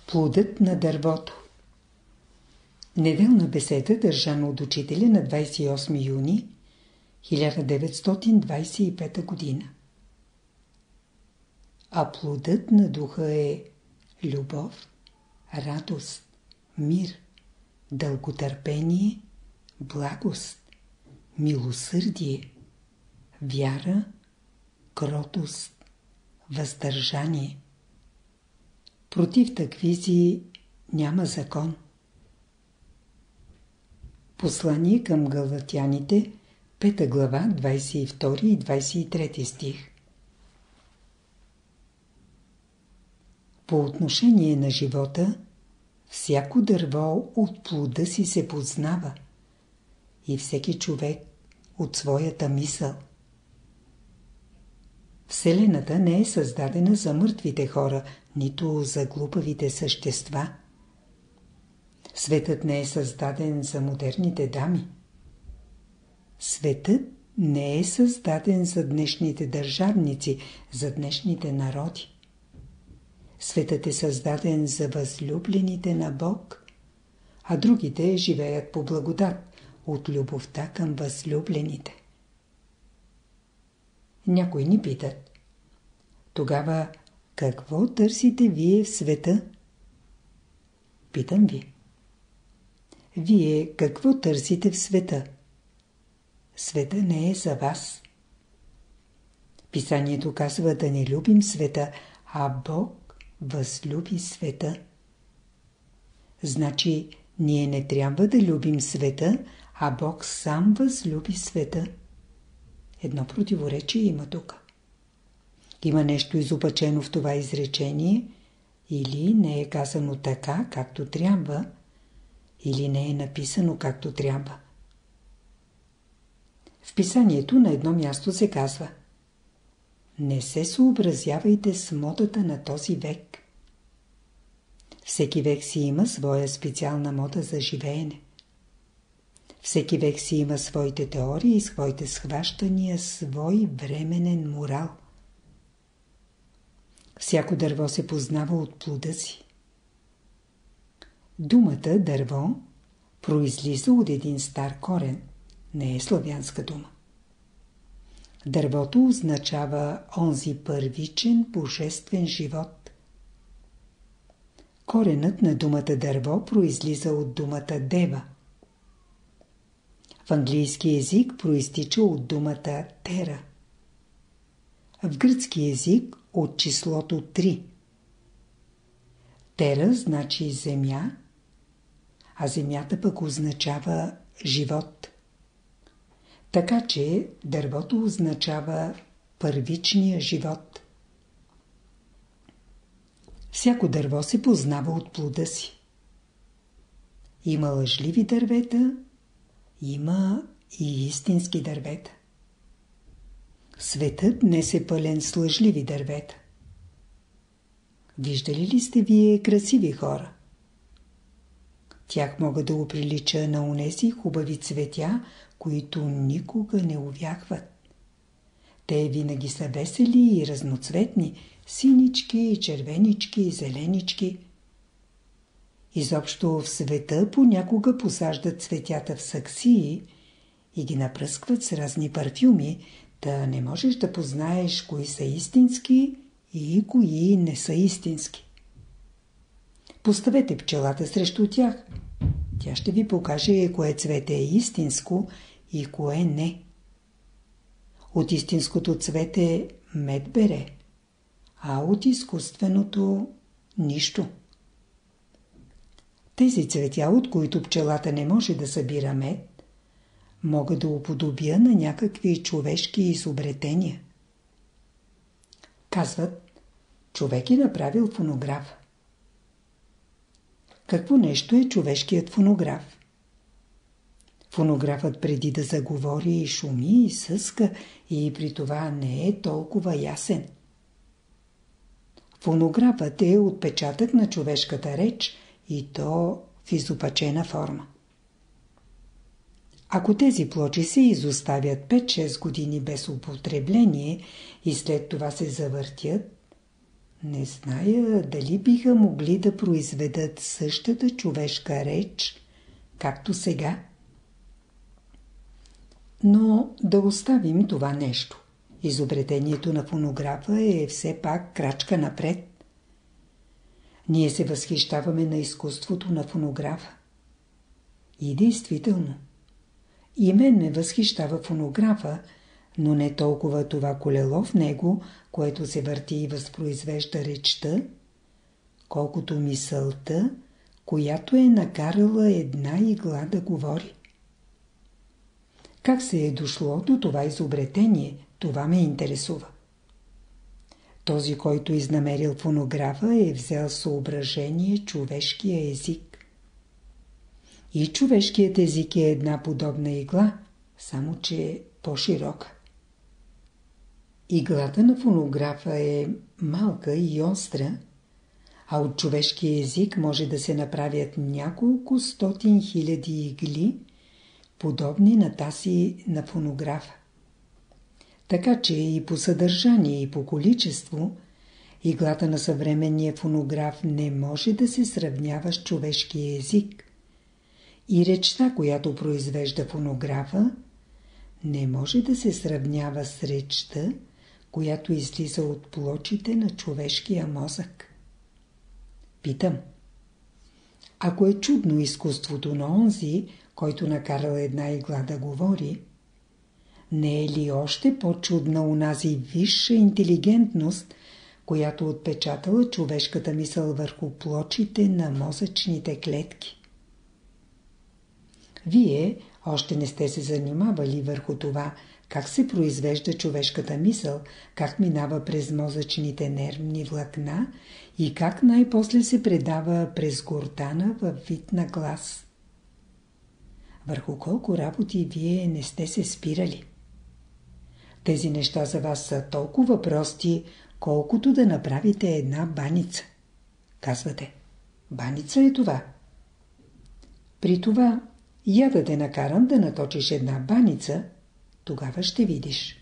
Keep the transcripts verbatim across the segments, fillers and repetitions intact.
Плодът на дървото. Неделна беседа, държана от учителя на двадесет и осми юни хиляда деветстотин двадесет и пета година. А плодът на духа е любов, радост, мир, дълготърпение, благост, милосърдие, вяра, кротост, въздържание. Против таквизи няма закон. Послание към галатяните, пета глава, двадесет и втори и двадесет и трети стих. По отношение на живота, всяко дърво от плода си се познава и всеки човек от своята мисъл. Вселената не е създадена за мъртвите хора, нито за глупавите същества. Светът не е създаден за модерните дами. Светът не е създаден за днешните държавници, за днешните народи. Светът е създаден за възлюблените на Бог, а другите живеят по благодат от любовта към възлюблените. Някои ни питат: тогава какво търсите вие в света? Питам ви: вие какво търсите в света? Света не е за вас. Писанието казва да не любим света, а Бог възлюби света. Значи ние не трябва да любим света, а Бог сам възлюби света. Едно противоречие има тук. Има нещо изопачено в това изречение, или не е казано така, както трябва, или не е написано както трябва. В писанието на едно място се казва: не се съобразявайте с модата на този век. Всеки век си има своя специална мода за живеене. Всеки век си има своите теории, своите схващания, свой временен морал. Всяко дърво се познава от плода си. Думата дърво произлиза от един стар корен, не е славянска дума. Дървото означава онзи първичен божествен живот. Коренът на думата дърво произлиза от думата дева. В английски език произтича от думата тера. В гръцки език от числото три. Тера значи земя, а земята пък означава живот. Така че дървото означава първичния живот. Всяко дърво се познава от плода си. Има лъжливи дървета, има и истински дървета. Светът днес е пълен с лъжливи дървета. Виждали ли сте вие красиви хора? Тях мога да оприлича на онези хубави цветя, които никога не увяхват. Те винаги са весели и разноцветни, синички, червенички, зеленички. Изобщо в света понякога посаждат цветята в саксии и ги напръскват с разни парфюми, да не можеш да познаеш кои са истински и кои не са истински. Поставете пчелата срещу тях. Тя ще ви покаже кое цвете е истинско и кое не. От истинското цвете мед бере, а от изкуственото нищо. Тези цветя, от които пчелата не може да събира мед, мога да уподобя на някакви човешки изобретения. Казват: човек е направил фонограф. Какво нещо е човешкият фонограф? Фонографът преди да заговори шуми и съска и при това не е толкова ясен. Фонографът е отпечатък на човешката реч и то в изопачена форма. Ако тези плочи се изоставят пет-шест години без употребление и след това се завъртят, Не зная дали биха могли да произведат същата човешка реч, както сега. Но да оставим това нещо. Изобретението на фонографа е все пак крачка напред. Ние се възхищаваме на изкуството на фонографа. И действително, и мен ме възхищава фонографа, но не толкова това колело в него, което се върти и възпроизвежда речта, колкото мисълта, която е накарала една игла да говори. Как се е дошло до това изобретение, това ме интересува. Този, който изнамерил фонографа, е взел съображение човешкия език. И човешкият език е една подобна игла, само че по-широка. Иглата на фонографа е малка и остра, а от човешкия език може да се направят няколко стотин хиляди игли, подобни на тази на фонографа. Така че и по съдържание, и по количество, иглата на съвременния фонограф не може да се сравнява с човешкия език. И речта, която произвежда фонографа, не може да се сравнява с речта, която излиза от плочите на човешкия мозък. Питам. Ако е чудно изкуството на онзи, който накарал една игла да говори, не е ли още по-чудна онази висша интелигентност, която отпечатала човешката мисъл върху плочите на мозъчните клетки? Вие още не сте се занимавали върху това, как се произвежда човешката мисъл, как минава през мозъчните нервни влакна и как най-после се предава през гортана във вид на глас. Върху колко работи вие не сте се спирали? Тези неща за вас са толкова прости, колкото да направите една баница. Казвате, баница е това. При това, я да те накарам да наточиш една баница, тогава ще видиш.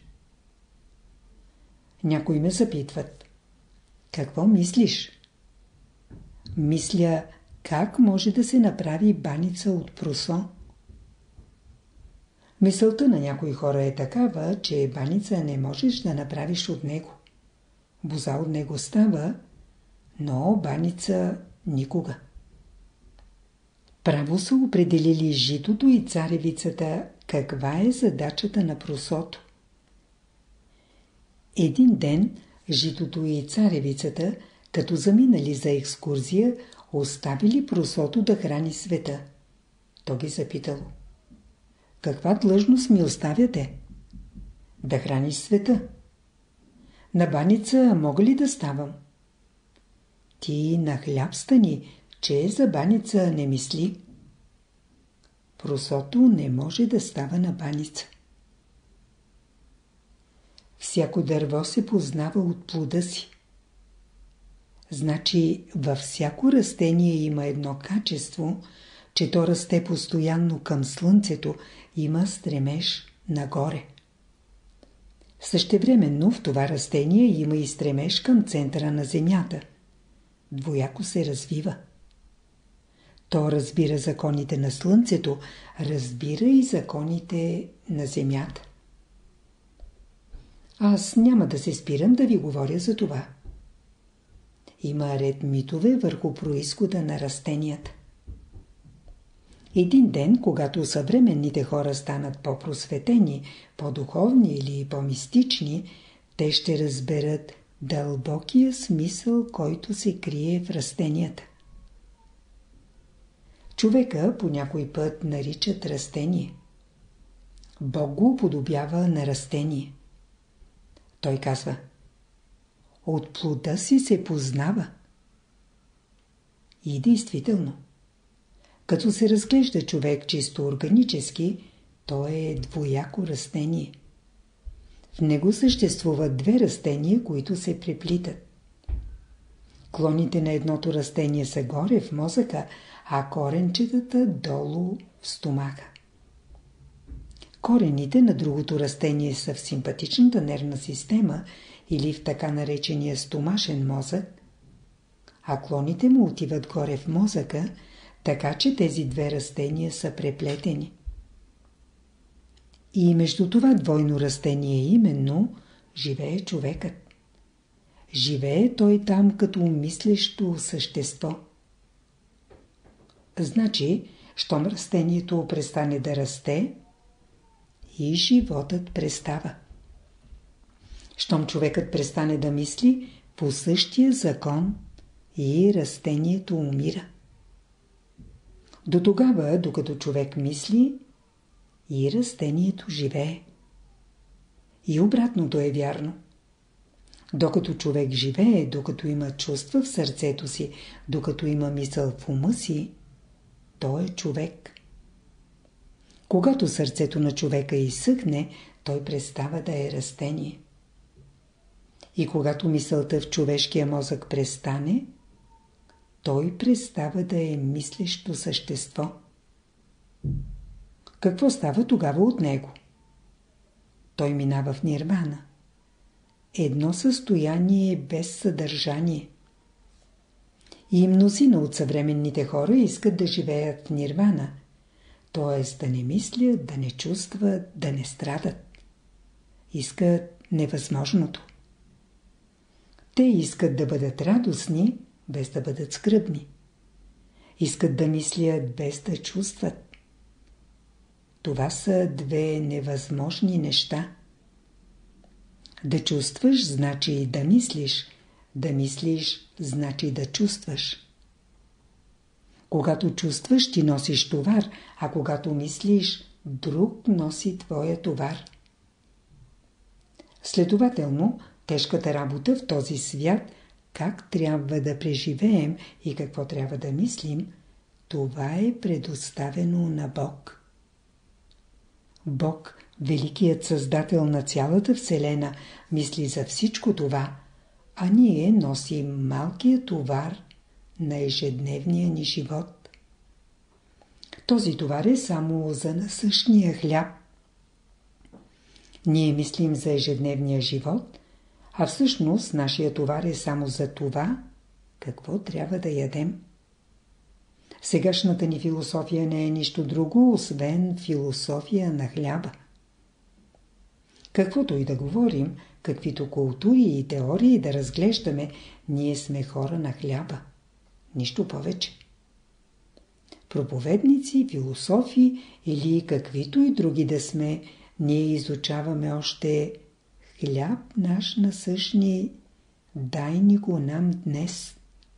Някои ме запитват. Какво мислиш? Мисля, как може да се направи баница от просо? Мисълта на някои хора е такава, че баница не можеш да направиш от него. Боза от него става, но баница никога. Право са определили житото и царевицата каква е задачата на просото. Един ден житото и царевицата, като заминали за екскурзия, оставили просото да храни света. То ги запитало. Каква длъжност ми оставяте? Да храниш света. На баница мога ли да ставам? Ти на хляб стани, че за баница не мисли. Просото не може да става на баница. Всяко дърво се познава от плода си. Значи във всяко растение има едно качество, че то расте постоянно към слънцето, има стремеж нагоре. Същевременно в това растение има и стремеж към центъра на земята. Двояко се развива. То разбира законите на слънцето, разбира и законите на земята. Аз няма да се спирам да ви говоря за това. Има ред митове върху произхода на растенията. Един ден, когато съвременните хора станат по-просветени, по-духовни или по-мистични, те ще разберат дълбокия смисъл, който се крие в растенията. Човека по някой път наричат растение. Бог го уподобява на растение. Той казва: от плода си се познава. И действително, като се разглежда човек чисто органически, то е двояко растение. В него съществуват две растения, които се преплитат. Клоните на едното растение са горе в мозъка, а коренчетата долу в стомаха. Корените на другото растение са в симпатичната нервна система или в така наречения стомашен мозък, а клоните му отиват горе в мозъка, така че тези две растения са преплетени. И между това двойно растение именно живее човекът. Живее той там като мислещо същество. Значи, щом растението престане да расте, и животът престава. Щом човекът престане да мисли, по същия закон и растението умира. До тогава, докато човек мисли, и растението живее. И обратното е вярно. Докато човек живее, докато има чувства в сърцето си, докато има мисъл в ума си, той е човек. Когато сърцето на човека изсъхне, той престава да е растение. И когато мисълта в човешкия мозък престане, той престава да е мислещо същество. Какво става тогава от него? Той минава в нирвана. Едно състояние без съдържание. И мнозина от съвременните хора искат да живеят в нирвана, т.е. да не мислят, да не чувстват, да не страдат. Искат невъзможното. Те искат да бъдат радостни, без да бъдат скръбни. Искат да мислят, без да чувстват. Това са две невъзможни неща. Да чувстваш значи да мислиш, да мислиш значи да чувстваш. Когато чувстваш, ти носиш товар, а когато мислиш, друг носи твоя товар. Следователно, тежката работа в този свят, как трябва да преживеем и какво трябва да мислим, това е предоставено на Бог. Бог, великият създател на цялата Вселена, мисли за всичко това, а ние носим малкия товар на ежедневния ни живот. Този товар е само за насъщния хляб. Ние мислим за ежедневния живот, а всъщност нашия товар е само за това, какво трябва да ядем. Сегашната ни философия не е нищо друго, освен философия на хляба. Каквото и да говорим, каквито култури и теории да разглеждаме, ние сме хора на хляба. Нищо повече. Проповедници, философи или каквито и други да сме, ние изучаваме още хляб наш насъщни, дай ни го нам днес.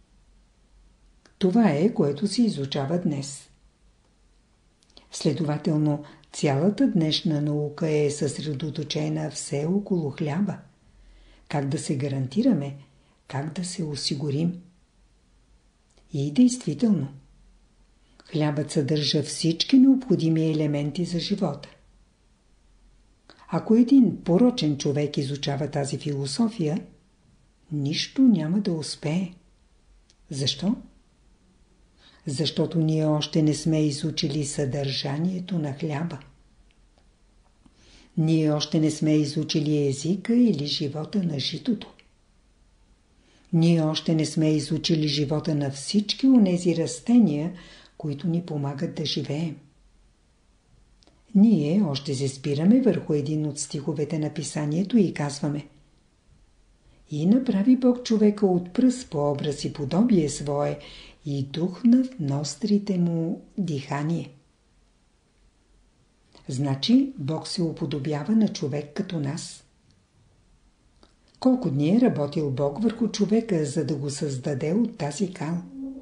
Това е, което се изучава днес. Следователно, цялата днешна наука е съсредоточена все около хляба. Как да се гарантираме, как да се осигурим. И действително, хлябът съдържа всички необходими елементи за живота. Ако един порочен човек изучава тази философия, нищо няма да успее. Защо? Защото ние още не сме изучили съдържанието на хляба. Ние още не сме изучили езика или живота на житото. Ние още не сме изучили живота на всички онези растения, които ни помагат да живеем. Ние още се спираме върху един от стиховете на писанието и казваме: и направи Бог човека от пръст по образ и подобие свое и духна в нострите му дихание. Значи Бог се уподобява на човек като нас. Колко дни е работил Бог върху човека, за да го създаде от тази кал?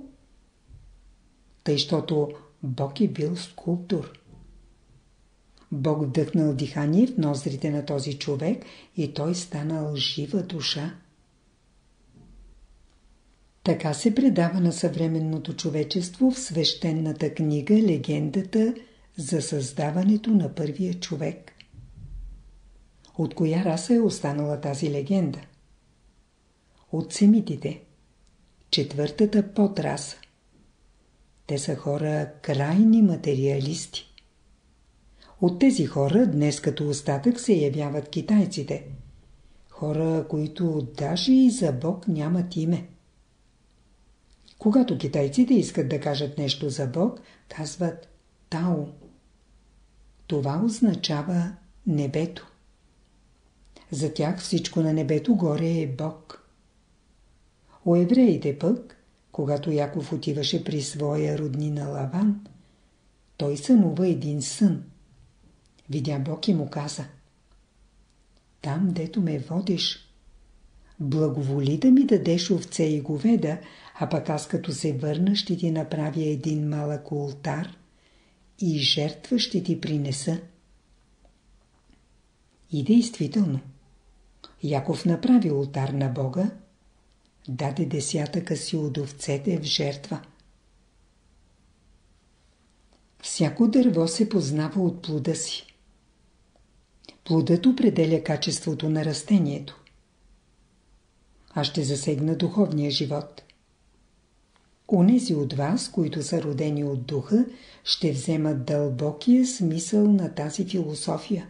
Тъй, щото Бог е бил скулптор. Бог вдъхнал дихание в ноздрите на този човек и той станал жива душа. Така се предава на съвременното човечество в свещената книга легендата за създаването на първия човек. От коя раса е останала тази легенда? От семитите, четвъртата подраса. Те са хора крайни материалисти. От тези хора днес като остатък се явяват китайците. Хора, които даже и за Бог нямат име. Когато китайците искат да кажат нещо за Бог, казват Тао. Това означава небето. За тях всичко на небето горе е Бог. У евреите пък, когато Яков отиваше при своя роднина Лаван, той сънува един сън. Видя Бог и му каза: там, дето ме водиш, благоволи да ми дадеш овце и говеда, а пък аз като се върна ще ти направя един малък олтар и жертва ще ти принеса. И действително, Яков направи олтар на Бога, даде десятъка си от овцете в жертва. Всяко дърво се познава от плода си. Плодът определя качеството на растението. Аз ще засегна духовния живот. Онези от вас, които са родени от духа, ще вземат дълбокия смисъл на тази философия.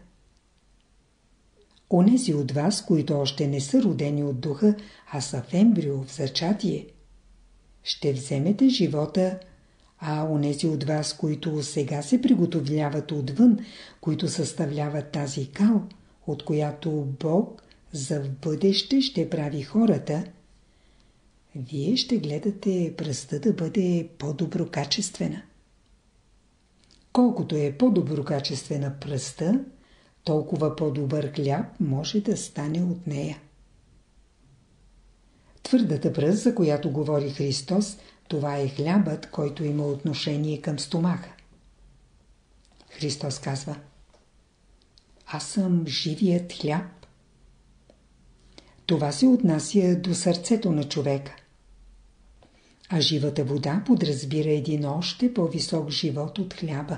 Онези от вас, които още не са родени от духа, а са в ембрио, в зачатие, ще вземете живота, а онези от вас, които сега се приготовляват отвън, които съставляват тази кал, от която Бог за в бъдеще ще прави хората, вие ще гледате пръста да бъде по-доброкачествена. Колкото е по-доброкачествена пръста, толкова по-добър хляб може да стане от нея. Твърдата пръст, за която говори Христос, това е хлябът, който има отношение към стомаха. Христос казва: аз съм живият хляб. Това се отнася до сърцето на човека. А живата вода подразбира един още по-висок живот от хляба.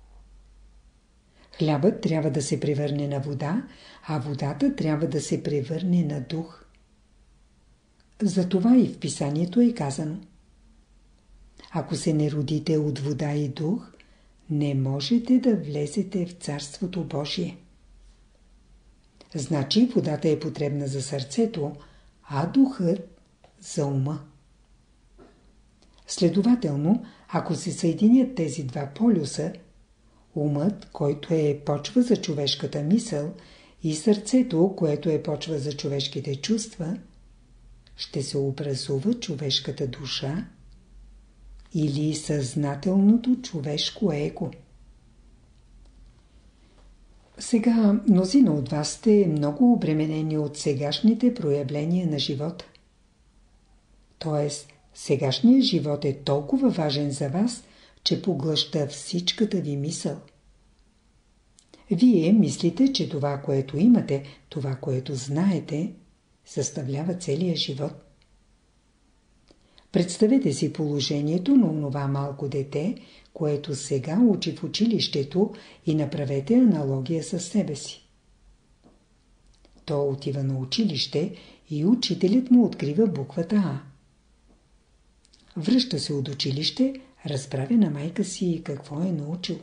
Хлябът трябва да се превърне на вода, а водата трябва да се превърне на дух. Затова и в писанието е казано: ако се не родите от вода и дух, не можете да влезете в Царството Божие. Значи водата е потребна за сърцето, а духът за ума. Следователно, ако се съединят тези два полюса, умът, който е почва за човешката мисъл, и сърцето, което е почва за човешките чувства, ще се образува човешката душа или съзнателното човешко его. Сега мнозина от вас сте много обременени от сегашните проявления на живота. Тоест, сегашният живот е толкова важен за вас, че поглъща всичката ви мисъл. Вие мислите, че това, което имате, това, което знаете, съставлява целия живот. Представете си положението на онова малко дете, което сега учи в училището, и направете аналогия със себе си. То отива на училище и учителят му открива буквата А. Връща се от училище, разправя на майка си какво е научил.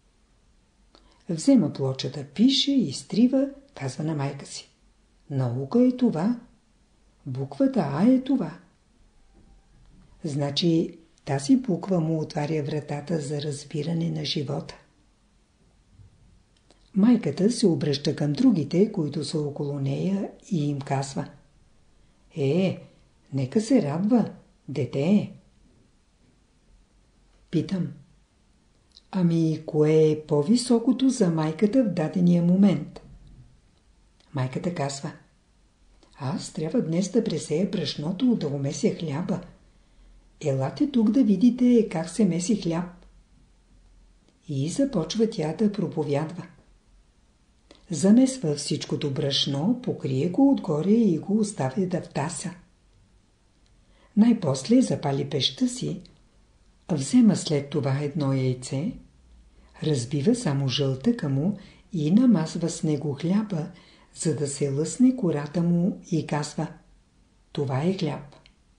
Взема плочата, пише, изтрива, казва на майка си: наука е това. Буквата А е това. Значи тази буква му отваря вратата за разбиране на живота. Майката се обръща към другите, които са около нея, и им казва: е, нека се радва, дете е. Питам: ами кое е по-високото за майката в дадения момент? Майката казва: аз трябва днес да пресея брашното, да умеся хляба. Елате тук да видите как се меси хляб. И започва тя да проповядва. Замесва всичкото брашно, покрие го отгоре и го оставя да втаса. Най-после запали пещта си, взема след това едно яйце, разбива само жълтъка му и намазва с него хляба, за да се лъсне кората му, и казва: това е хляб.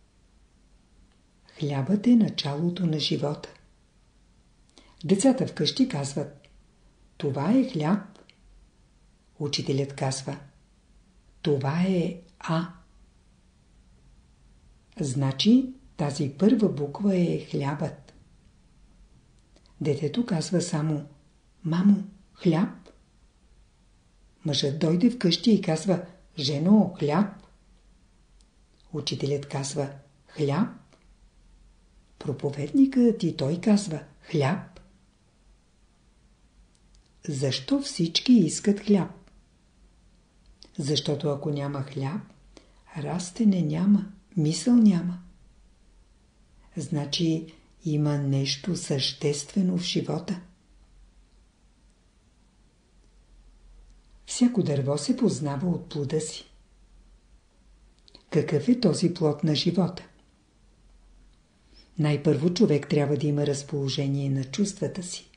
Хлябът е началото на живота. Децата вкъщи казват: това е хляб. Учителят казва: Това е А. Значи тази първа буква е хлябът. Детето казва само: мамо, хляб. Мъжът дойде вкъщи и казва: жено, хляб. Учителят казва: хляб. Проповедникът и той казва: хляб. Защо всички искат хляб? Защото ако няма хляб, растене няма, мисъл няма. Значи има нещо съществено в живота. Всяко дърво се познава от плода си. Какъв е този плод на живота? Най-първо човек трябва да има разположение на чувствата си.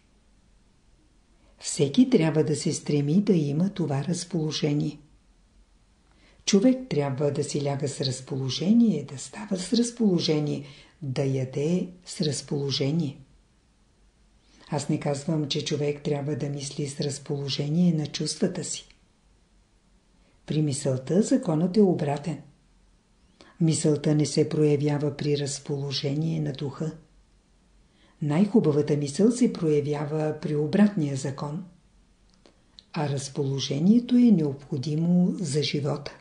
Всеки трябва да се стреми да има това разположение. Човек трябва да си ляга с разположение, да става с разположение, да яде с разположение. Аз не казвам, че човек трябва да мисли с разположение на чувствата си. При мисълта законът е обратен. Мисълта не се проявява при разположение на духа. Най-хубавата мисъл се проявява при обратния закон. А разположението е необходимо за живота.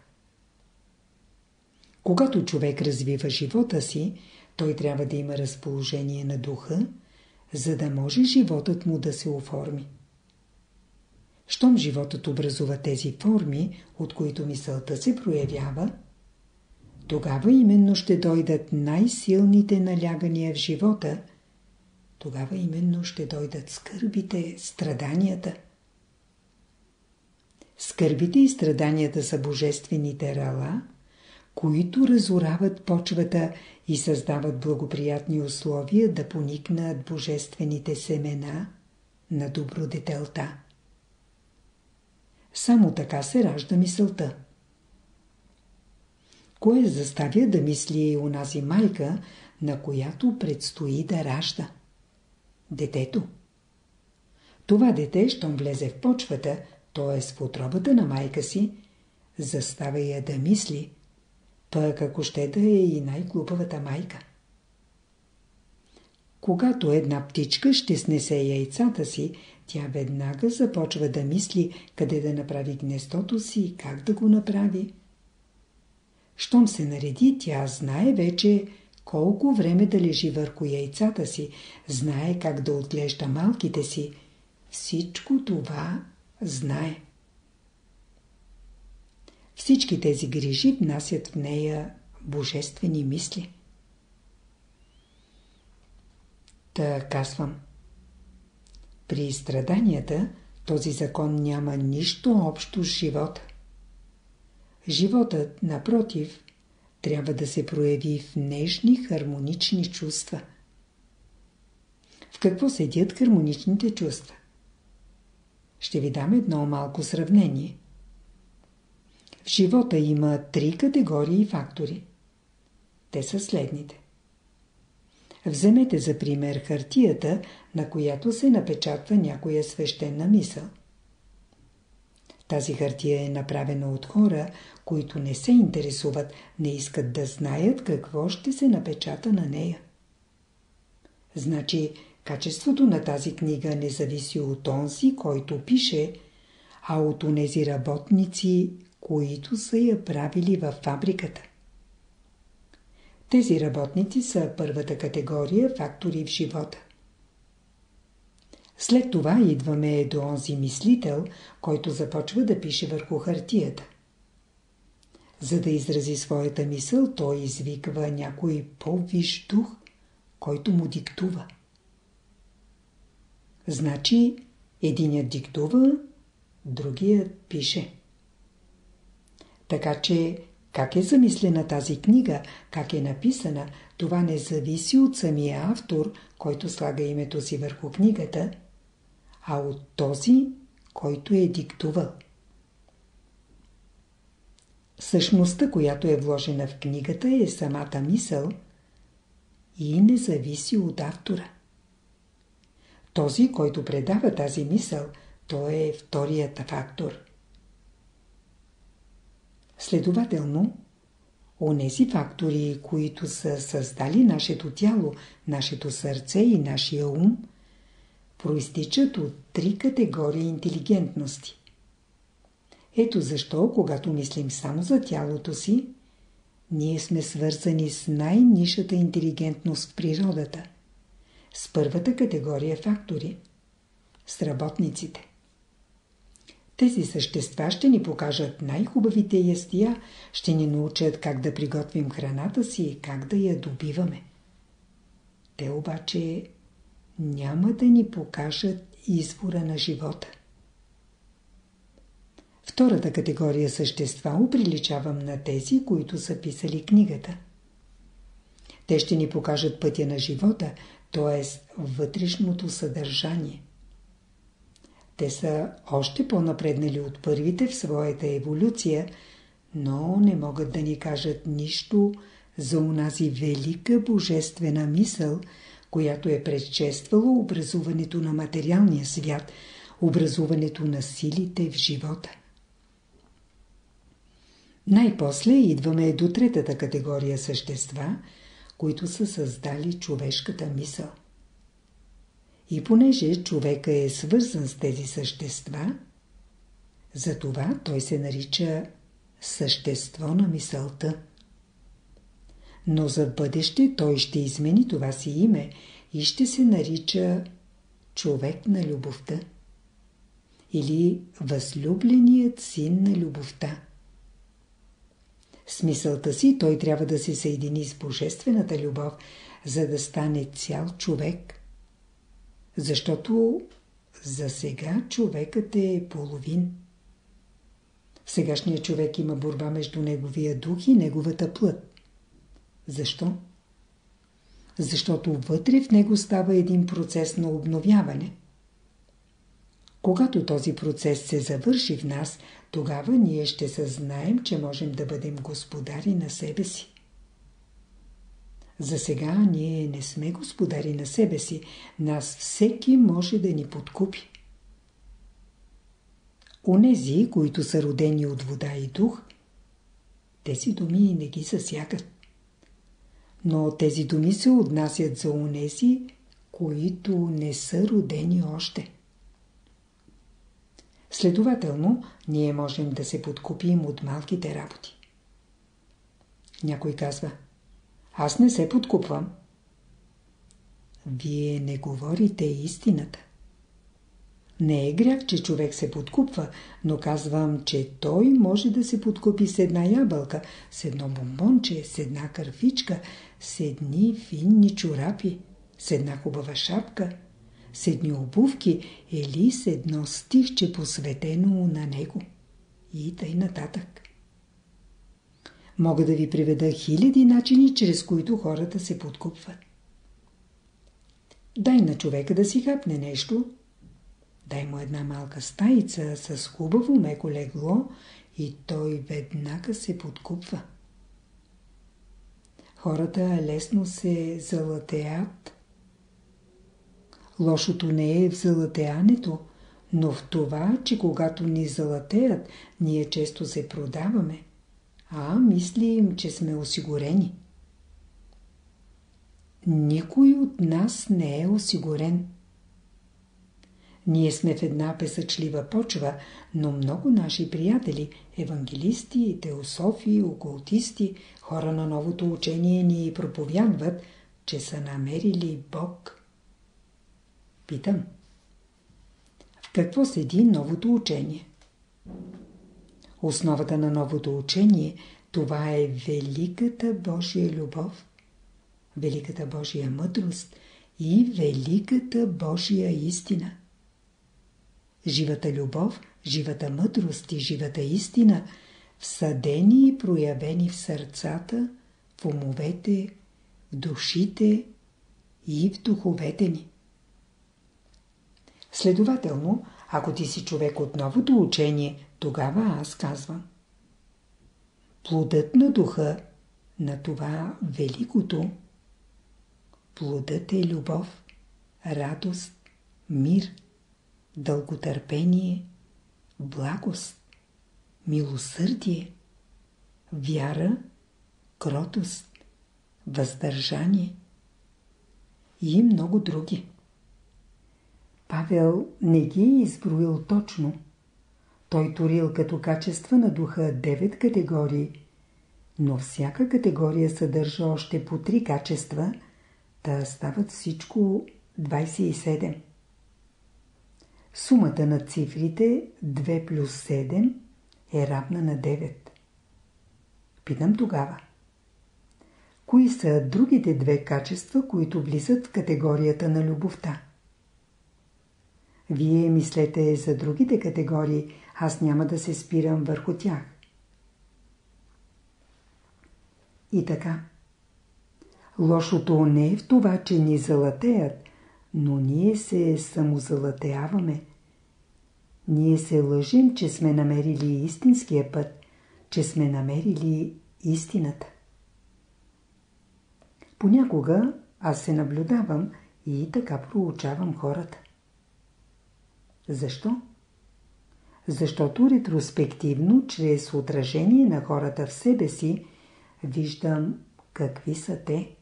Когато човек развива живота си, той трябва да има разположение на духа, за да може животът му да се оформи. Щом животът образува тези форми, от които мисълта се проявява, тогава именно ще дойдат най-силните налягания в живота, тогава именно ще дойдат скърбите, страданията. Скърбите и страданията са божествените рала, които разорават почвата и създават благоприятни условия да поникнат божествените семена на добродетелта. Само така се ражда мисълта. Кое заставя да мисли онази майка, на която предстои да ражда? Детето. Това дете, щом влезе в почвата, т.е. в утробата на майка си, заставя я да мисли, пък ако ще да е и най-глупавата майка. Когато една птичка ще снесе яйцата си, тя веднага започва да мисли къде да направи гнездото си и как да го направи. Щом се нареди, тя знае вече колко време да лежи върху яйцата си, знае как да отглежда малките си. Всичко това знае. Всички тези грижи внасят в нея божествени мисли. Та казвам. При страданията този закон няма нищо общо с живота. Животът, напротив, трябва да се прояви в нежни, хармонични чувства. В какво седят хармоничните чувства? Ще ви дам едно малко сравнение. В живота има три категории фактори. Те са следните. Вземете за пример хартията, на която се напечатва някоя свещена мисъл. Тази хартия е направена от хора, които не се интересуват, не искат да знаят какво ще се напечата на нея. Значи, качеството на тази книга не зависи от онзи, който пише, а от онези работници, които са я правили във фабриката. Тези работници са първата категория фактори в живота. След това идваме до онзи мислител, който започва да пише върху хартията. За да изрази своята мисъл, той извиква някой по-висш дух, който му диктува. Значи, единият диктува, другият пише. Така че, как е замислена тази книга, как е написана, това не зависи от самия автор, който слага името си върху книгата, а от този, който е диктувал. Същността, която е вложена в книгата, е самата мисъл и не зависи от автора. Този, който предава тази мисъл, той е вторият фактор. Следователно, онези фактори, които са създали нашето тяло, нашето сърце и нашия ум, проистичат от три категории интелигентности. Ето защо, когато мислим само за тялото си, ние сме свързани с най-нишата интелигентност в природата, с първата категория фактори, с работниците. Тези същества ще ни покажат най-хубавите ястия, ще ни научат как да приготвим храната си и как да я добиваме. Те обаче няма да ни покажат извора на живота. Втората категория същества оприличавам на тези, които са писали книгата. Те ще ни покажат пътя на живота, т.е. вътрешното съдържание. Те са още по-напреднали от първите в своята еволюция, но не могат да ни кажат нищо за онази велика божествена мисъл, която е предшествала образуването на материалния свят, образуването на силите в живота. Най-после идваме до третата категория същества, които са създали човешката мисъл. И понеже човека е свързан с тези същества, затова той се нарича същество на мисълта. Но за бъдеще той ще измени това си име и ще се нарича човек на любовта или възлюбленият син на любовта. С мисълта си той трябва да се съедини с божествената любов, за да стане цял човек. Защото за сега човекът е половин. Сегашният човек има борба между неговия дух и неговата плът. Защо? Защото вътре в него става един процес на обновяване. Когато този процес се завърши в нас, тогава ние ще съзнаем, че можем да бъдем господари на себе си. За сега ние не сме господари на себе си, нас всеки може да ни подкупи. Онези, които са родени от вода и дух, тези думи не ги засягат. Но тези думи се отнасят за онези, които не са родени още. Следователно, ние можем да се подкупим от малките работи. Някой казва: аз не се подкупвам. Вие не говорите истината. Не е грях, че човек се подкупва, но казвам, че той може да се подкупи с една ябълка, с едно бомбонче, с една кърфичка, с едни финни чорапи, с една хубава шапка, с едни обувки или с едно стихче посветено на него. И тъй нататък. Мога да ви приведа хиляди начини, чрез които хората се подкупват. Дай на човека да си хапне нещо, дай му една малка стаица с хубаво меко легло и той веднага се подкупва. Хората лесно се залатеят. Лошото не е в залатеянето, но в това, че когато ни залатеят, ние често се продаваме, а мислим, че сме осигурени. Никой от нас не е осигурен. Ние сме в една песъчлива почва, но много наши приятели, евангелисти, теософи, окултисти, хора на новото учение ни проповядват, че са намерили Бог. Питам: в какво седи новото учение? Основата на новото учение, това е великата Божия любов, великата Божия мъдрост и великата Божия истина. Живата любов, живата мъдрост и живата истина, всъдени и проявени в сърцата, в умовете, в душите и в духовете ни. Следователно, ако ти си човек от новото учение, тогава аз казвам: плодът на духа, на това великото, плодът е любов, радост, мир, дълготърпение, благост, милосърдие, вяра, кротост, въздържание и много други. Павел не ги е изброил точно. Той турил като качества на духа девет категории, но всяка категория съдържа още по три качества, да стават всичко двайсет и седем. Сумата на цифрите две плюс седем е равна на девет. Питам тогава: кои са другите две качества, които влизат в категорията на любовта? Вие мислете за другите категории, аз няма да се спирам върху тях. И така. Лошото не е в това, че ни залатеят, но ние се самозалатеяваме. Ние се лъжим, че сме намерили истинския път, че сме намерили истината. Понякога аз се наблюдавам и така проучавам хората. Защо? Защото ретроспективно, чрез отражение на хората в себе си, виждам какви са те.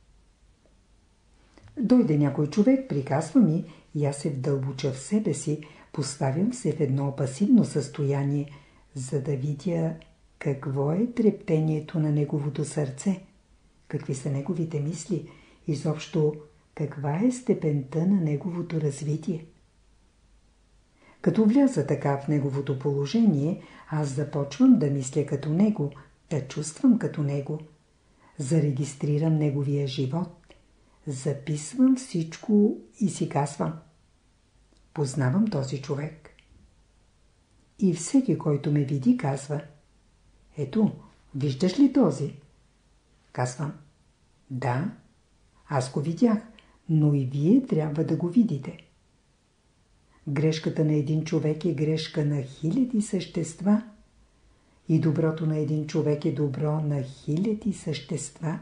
Дойде някой човек, приказва ми, и аз се вдълбоча в себе си, поставям се в едно пасивно състояние, за да видя какво е трептението на неговото сърце, какви са неговите мисли, изобщо каква е степента на неговото развитие. Като вляза така в неговото положение, аз започвам да мисля като него, да чувствам като него, зарегистрирам неговия живот, записвам всичко и си казвам: познавам този човек. И всеки, който ме види, казва: ето, виждаш ли този? Казвам: да, аз го видях, но и вие трябва да го видите. Грешката на един човек е грешка на хиляди същества и доброто на един човек е добро на хиляди същества.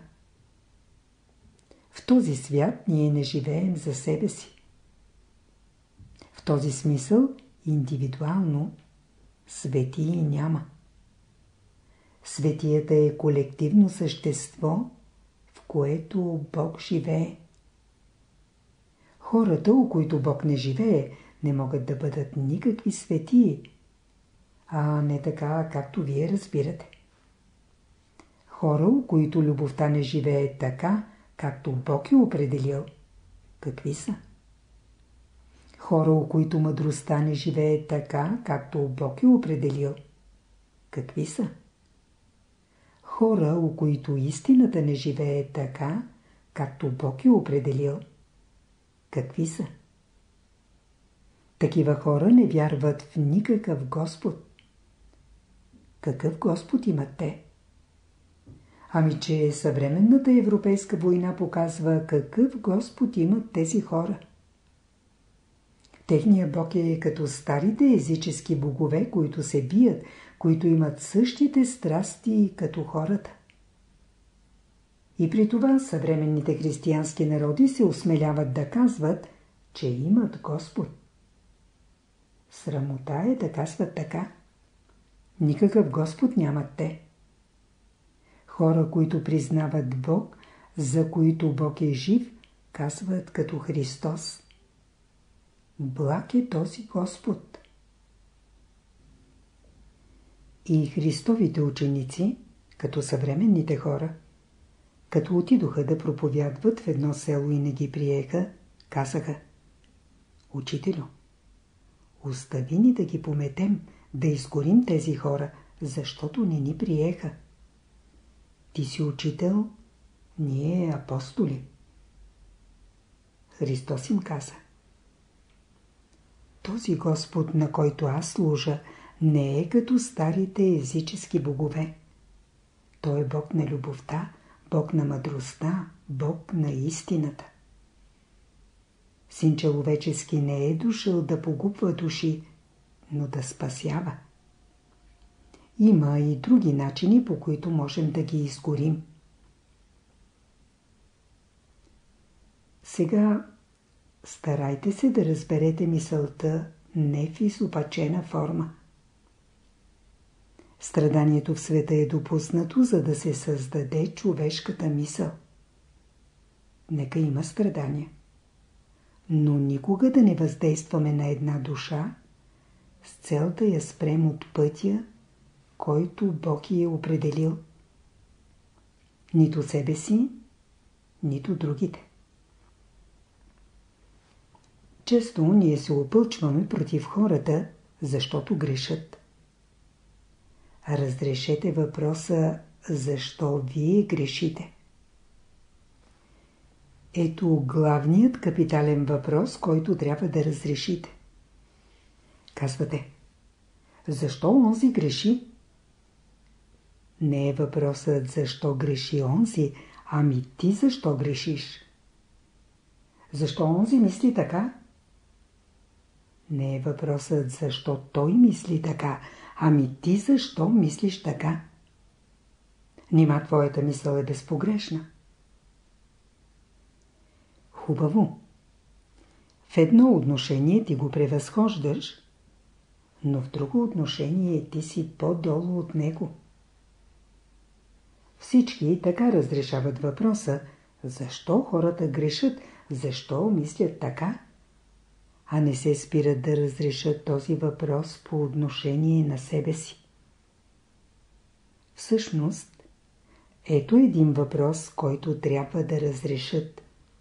В този свят ние не живеем за себе си. В този смисъл индивидуално светии няма. Светията е колективно същество, в което Бог живее. Хората, у които Бог не живее, не могат да бъдат никакви светии, а не така, както вие разбирате. Хора, у които любовта не живее така, както Бог е определил, какви са? Хора, у които мъдростта не живее така, както Бог е определил, какви са? Хора, у които истината не живее така, както Бог е определил, какви са? Такива хора не вярват в никакъв Господ. Какъв Господ имат те? Ами, че съвременната европейска война показва какъв Господ имат тези хора. Техният Бог е като старите езически богове, които се бият, които имат същите страсти като хората. И при това съвременните християнски народи се осмеляват да казват, че имат Господ. Срамота е да казват така. Никакъв Господ нямат те. Хора, които признават Бог, за които Бог е жив, казват като Христос: благ е този Господ. И Христовите ученици, като съвременните хора, като отидоха да проповядват в едно село и не ги приеха, казаха: учителю, остави ни да ги пометем, да изгорим тези хора, защото не ни приеха. Ти си учител, ние апостоли. Христос им каза: този Господ, на който аз служа, не е като старите езически богове. Той е Бог на любовта, Бог на мъдростта, Бог на истината. Син човечески не е дошъл да погубва души, но да спасява. Има и други начини, по които можем да ги изгорим. Сега старайте се да разберете мисълта не в изопачена форма. Страданието в света е допуснато, за да се създаде човешката мисъл. Нека има страдания. Но никога да не въздействаме на една душа с цел да я спрем от пътя, който Бог ѝ е определил. Нито себе си, нито другите. Често ние се опълчваме против хората, защото грешат. Разрешете въпроса, защо вие грешите. Ето главният капитален въпрос, който трябва да разрешите. Казвате, защо онзи греши? Не е въпросът защо греши онзи, ами ти защо грешиш? Защо онзи мисли така? Не е въпросът защо той мисли така, ами ти защо мислиш така? Нима твоята мисъл е безпогрешна. Хубаво. В едно отношение ти го превъзхождаш, но в друго отношение ти си по-долу от него. Всички така разрешават въпроса, защо хората грешат, защо мислят така, а не се спират да разрешат този въпрос по отношение на себе си. Всъщност, ето един въпрос, който трябва да разрешат.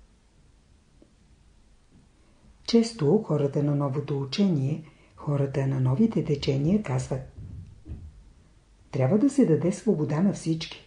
Често хората на новото учение, хората на новите течения казват: трябва да се даде свобода на всички.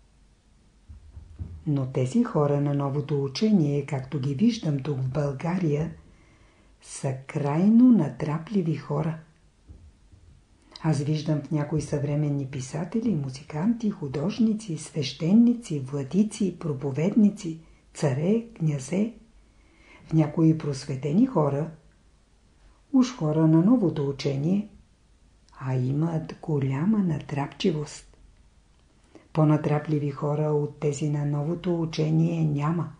Но тези хора на новото учение, както ги виждам тук в България, са крайно натрапливи хора. Аз виждам в някои съвременни писатели, музиканти, художници, свещеници, владици, проповедници, царе, князе, в някои просветени хора, уж хора на новото учение, а имат голяма натрапчивост. По-натрапливи хора от тези на новото учение няма.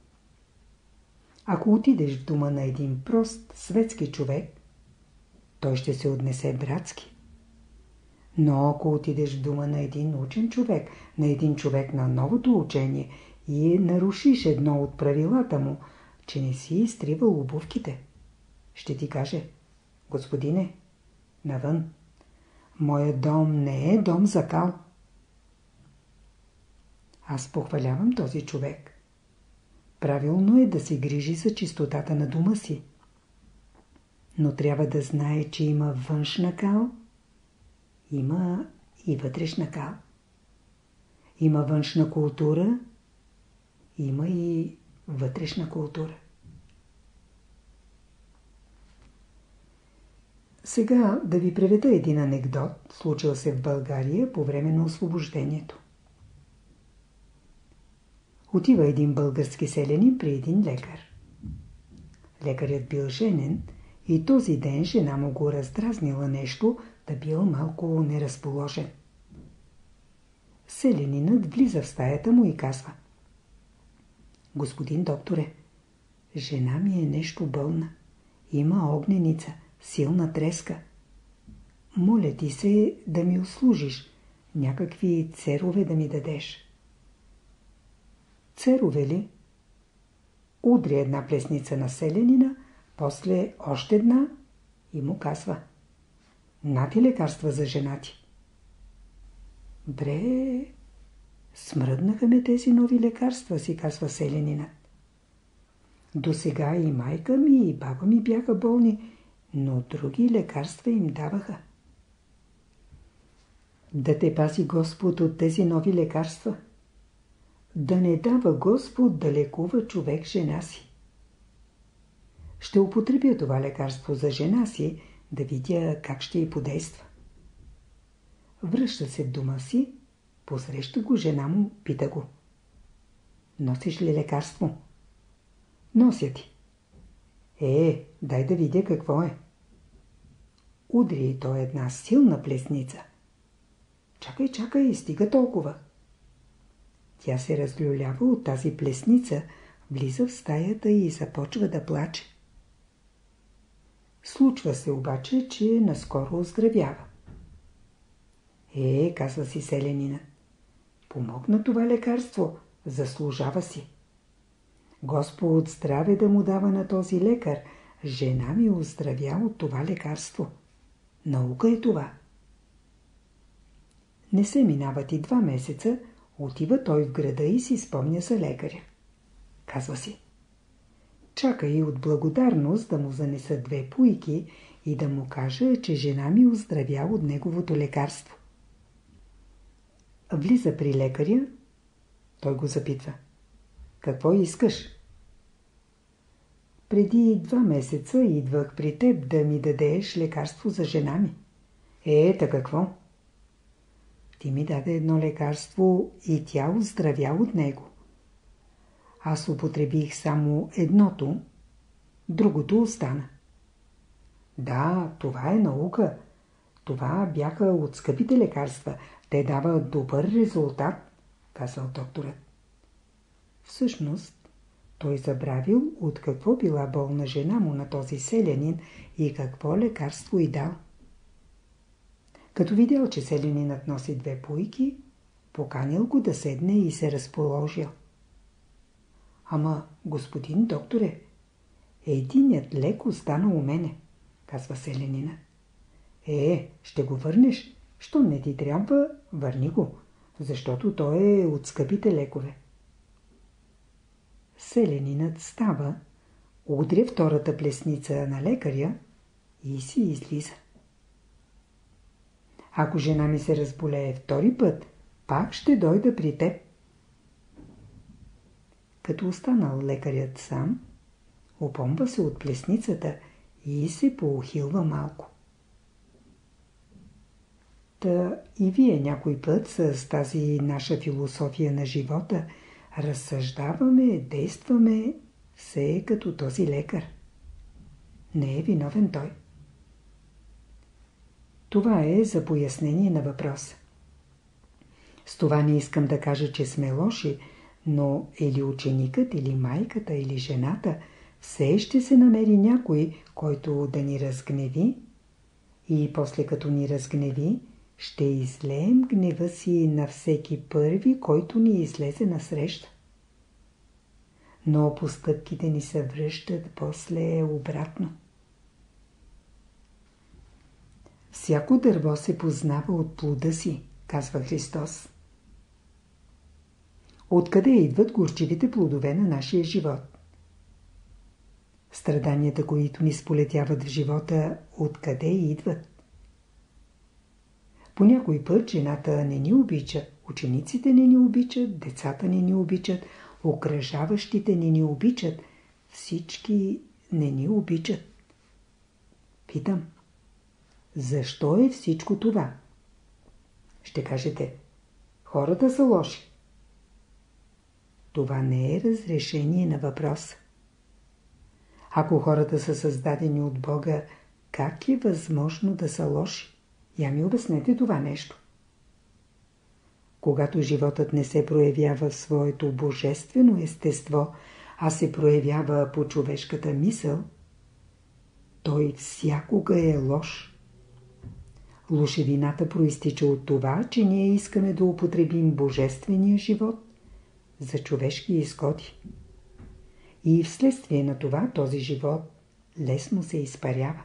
Ако отидеш в дома на един прост светски човек, той ще се отнесе братски. Но ако отидеш в дома на един учен човек, на един човек на новото учение и нарушиш едно от правилата му, че не си изтривал обувките, ще ти каже: господине, навън, моят дом не е дом за кал. Аз похвалявам този човек. Правилно е да се грижи за чистотата на дома си. Но трябва да знае, че има външна кал, има и вътрешна кал. Има външна култура, има и вътрешна култура. Сега да ви преведа един анекдот, случил се в България по време на освобождението. Отива един български селянин при един лекар. Лекарят бил женен и този ден жена му го раздразнила нещо, да бил малко неразположен. Селянинът влиза в стаята му и казва: господин докторе, жена ми е нещо болна. Има огненица, силна треска. Моля ти се да ми услужиш, някакви церове да ми дадеш. Церове ли? Удри една плесница на селянина, после още една и му казва: на ти лекарства за жена ти. Бре, смръднаха ме тези нови лекарства, си казва селянинът. До сега и майка ми, и баба ми бяха болни, но други лекарства им даваха. Да те пази Господ от тези нови лекарства. Да не дава Господ да лекува човек жена си. Ще употребя това лекарство за жена си, да видя как ще й подейства. Връща се в дома си, посреща го жена му, пита го: носиш ли лекарство? Нося ти. Е, дай да видя какво е. Удри и то една силна плесница. Чакай, чакай, стига толкова. Тя се разлюлява от тази плесница, влиза в стаята и започва да плаче. Случва се обаче, че наскоро оздравява. Е, казва си селянина, помогна това лекарство, заслужава си. Господ здраве да му дава на този лекар, жена ми оздравя от това лекарство. Наука е това. Не се минават и два месеца, отива той в града и си спомня за лекаря. Казва си, чака и от благодарност да му занеса две пуйки и да му кажа, че жена ми оздравя от неговото лекарство. Влиза при лекаря, той го запитва. Какво искаш? Преди два месеца идвах при теб да ми дадеш лекарство за жена ми. Е, та какво? Ти ми даде едно лекарство и тя оздравя от него. Аз употребих само едното, другото остана. Да, това е наука. Това бяха от скъпите лекарства. Те дават добър резултат, казал докторът. Всъщност, той забравил от какво била болна жена му на този селянин и какво лекарство й дал. Като видял, че селянинът носи две пуйки, поканил го да седне и се разположил. Ама, господин докторе, единият лек остана у мене, казва селянина. Е, ще го върнеш. Що не ти трябва, върни го, защото той е от скъпите лекове. Селянинът става, удря втората плесница на лекаря и си излиза. Ако жена ми се разболее втори път, пак ще дойда при теб. Като останал лекарят сам, опомва се от плесницата и се поухилва малко. Та и вие някой път с тази наша философия на живота разсъждаваме, действаме все като този лекар. Не е виновен той. Това е за пояснение на въпроса. С това не искам да кажа, че сме лоши, но или ученикът, или майката, или жената, все ще се намери някой, който да ни разгневи, и после като ни разгневи, ще излеем гнева си на всеки първи, който ни излезе насреща. Но постъпките ни се връщат после обратно. Всяко дърво се познава от плода си, казва Христос. Откъде идват горчивите плодове на нашия живот? Страданията, които ни сполетяват в живота, откъде идват? По някой път жената не ни обича, учениците не ни обичат, децата не ни обичат, окръжаващите не ни обичат, всички не ни обичат. Питам, защо е всичко това? Ще кажете, хората са лоши. Това не е разрешение на въпроса. Ако хората са създадени от Бога, как е възможно да са лоши? Я ми обяснете това нещо. Когато животът не се проявява в своето божествено естество, а се проявява по човешката мисъл, той всякога е лош. Лошевината проистича от това, че ние искаме да употребим божествения живот за човешки изгоди. И вследствие на това този живот лесно се изпарява.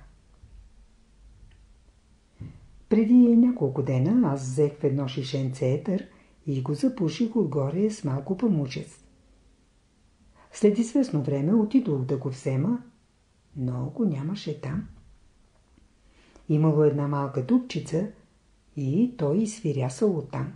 Преди няколко дена аз взех в едно шишенце етър и го запуших отгоре с малко памучец. След известно време отидох да го взема, но го нямаше там. Имало една малка дупчица и той изфирясал оттам.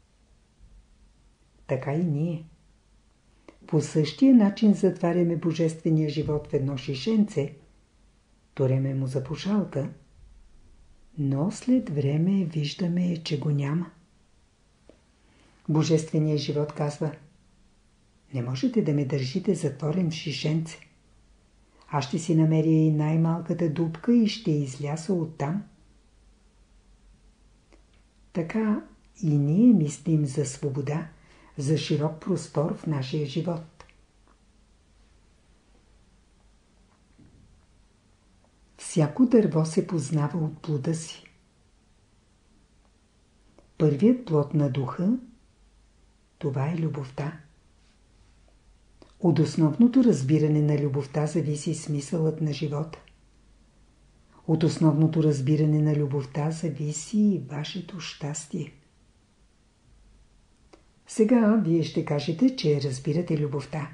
Така и ние. По същия начин затваряме божествения живот в едно шишенце, туреме му запушалка, но след време виждаме, че го няма. Божественият живот казва: не можете да ме държите затворен в шишенце. Аз ще си намеря и най-малката дупка и ще изляса оттам. Така и ние мислим за свобода, за широк простор в нашия живот. Всяко дърво се познава от плода си. Първият плод на духа, това е любовта. От основното разбиране на любовта зависи смисълът на живота. От основното разбиране на любовта зависи и вашето щастие. Сега вие ще кажете, че разбирате любовта.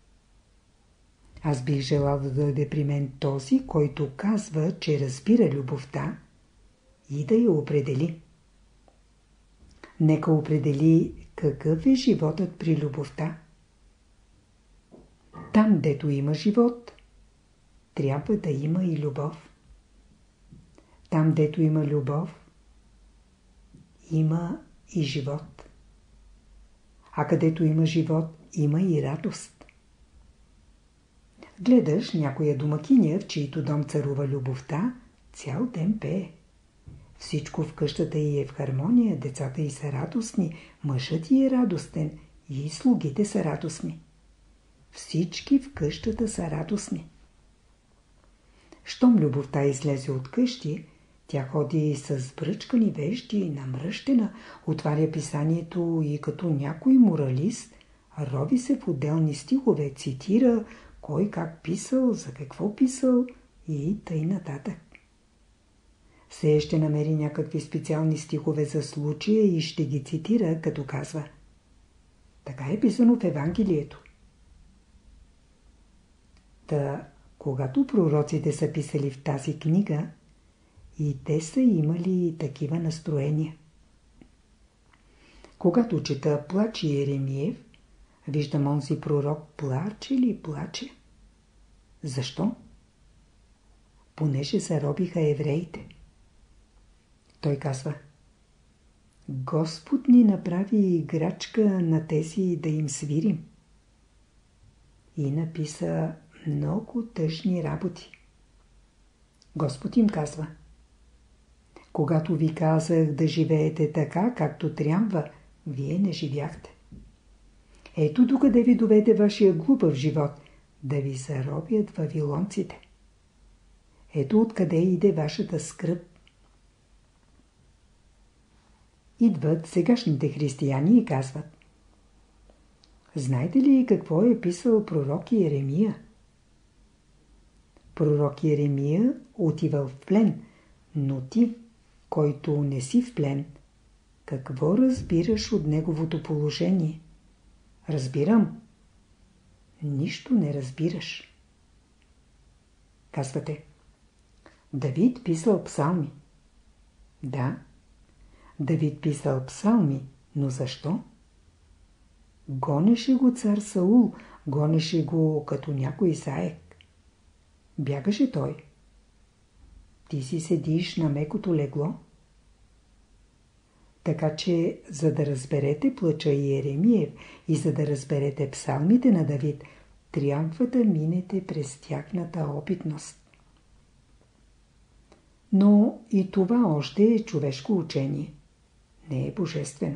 Аз бих желал да дойде при мен този, който казва, че разбира любовта и да я определи. Нека определи какъв е животът при любовта. Там, дето има живот, трябва да има и любов. Там, дето има любов, има и живот. А където има живот, има и радост. Гледаш някоя домакиня, в чийто дом царува любовта, цял ден пее. Всичко в къщата й е в хармония, децата й са радостни, мъжът й е радостен и слугите са радостни. Всички в къщата са радостни. Щом любовта излезе от къщи, тя ходи с бръчкани вежди, намръщена, отваря писанието и като някой моралист, рови се в отделни стихове, цитира кой как писал, за какво писал и тъй нататък. Се ще намери някакви специални стихове за случая и ще ги цитира, като казва: така е писано в Евангелието. Та, когато пророците са писали в тази книга, и те са имали такива настроения. Когато чета Плач Йеремиев, виждам онзи пророк плаче ли плаче. Защо? Понеже заробиха евреите. Той казва: Господ ни направи играчка на тези да им свирим. И написа много тъжни работи. Господ им казва: когато ви казах да живеете така, както трябва, вие не живяхте. Ето докъде ви доведе вашия глупав живот, да ви заробят вавилонците. Ето откъде иде вашата скръб. Идват сегашните християни и казват: знаете ли какво е писал пророк Йеремия? Пророк Йеремия отивал в плен, но ти, който не си в плен, какво разбираш от неговото положение? Разбирам. Нищо не разбираш. Казвате: Давид писал псалми. Да, Давид писал псалми, но защо? Гонеше го цар Саул, гонеше го като някой заек. Бягаше той. Ти си седиш на мекото легло. Така че, за да разберете плача Йеремиев и за да разберете псалмите на Давид, трябва да минете през тяхната опитност. Но и това още е човешко учение. Не е божествено.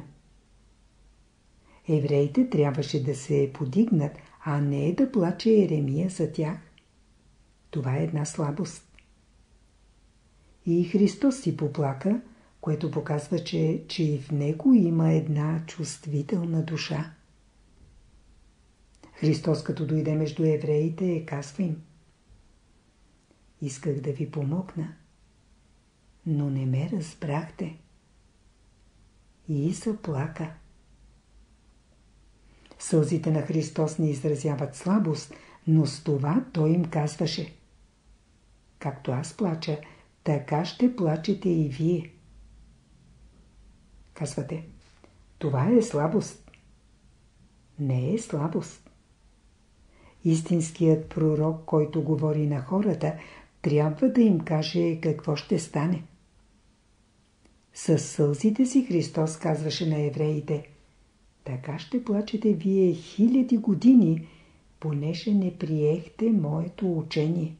Евреите трябваше да се подигнат, а не да плаче Йеремия за тях. Това е една слабост. И Христос си поплака, което показва, че, че и в него има една чувствителна душа. Христос, като дойде между евреите, казва им: исках да ви помогна, но не ме разбрахте. И заплака. Сълзите на Христос не изразяват слабост, но с това Той им казваше: както аз плача, така ще плачете и вие. Казвате: това е слабост. Не е слабост. Истинският пророк, който говори на хората, трябва да им каже какво ще стане. Със сълзите си Христос казваше на евреите: така ще плачете вие хиляди години, понеже не приехте моето учение.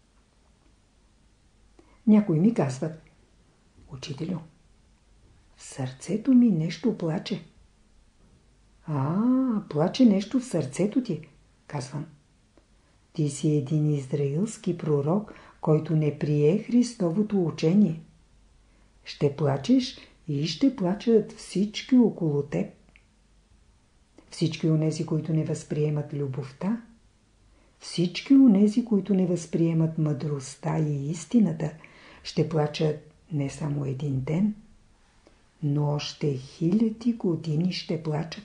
Някои ми казват: учителю, в сърцето ми нещо плаче. А, плаче нещо в сърцето ти, казвам. Ти си един израилски пророк, който не прие Христовото учение. Ще плачеш и ще плачат всички около теб. Всички онези, които не възприемат любовта, всички онези, които не възприемат мъдростта и истината, ще плачат не само един ден, но още хиляди години ще плачат.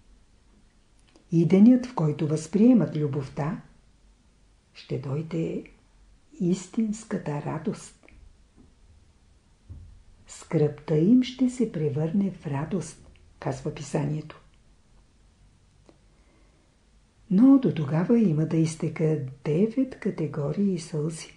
И денят, в който възприемат любовта, ще дойде истинската радост. Скръбта им ще се превърне в радост, казва писанието. Но до тогава има да изтекат девет категории сълзи.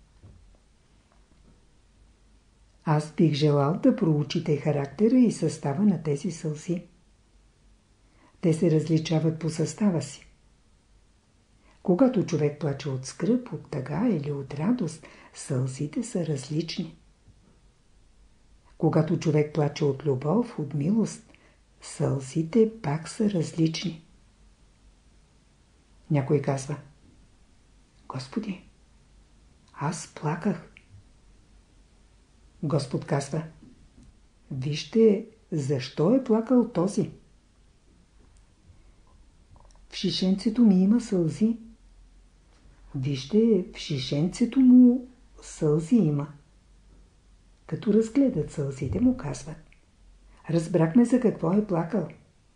Аз бих желал да проучите характера и състава на тези сълзи. Те се различават по състава си. Когато човек плаче от скръб, от тъга или от радост, сълзите са различни. Когато човек плаче от любов, от милост, сълзите пак са различни. Някой казва: Господи, аз плаках. Господ казва: вижте, защо е плакал този. В шишенцето ми има сълзи. Вижте, в шишенцето му сълзи има. Като разгледат сълзите, му казват: разбрахме за какво е плакал.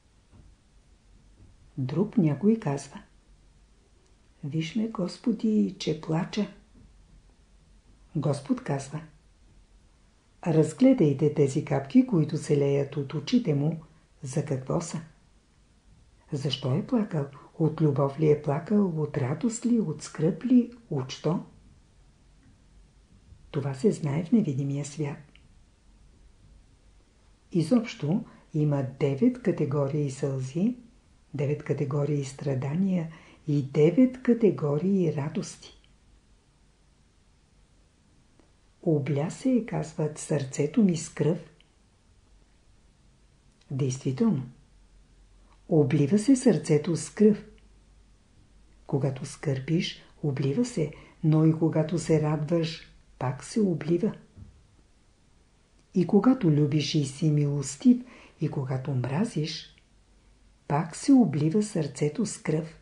Друг някой казва: виж ме, Господи, че плача. Господ казва: разгледайте тези капки, които се леят от очите му, за какво са. Защо е плакал? От любов ли е плакал? От радост ли? От скръб ли? От що? Това се знае в невидимия свят. Изобщо има девет категории сълзи, девет категории страдания и девет категории радости. Обля се, казват, сърцето ми с кръв. Действително, облива се сърцето с кръв. Когато скърбиш, облива се, но и когато се радваш, пак се облива. И когато любиш и си милостив, и когато мразиш, пак се облива сърцето с кръв.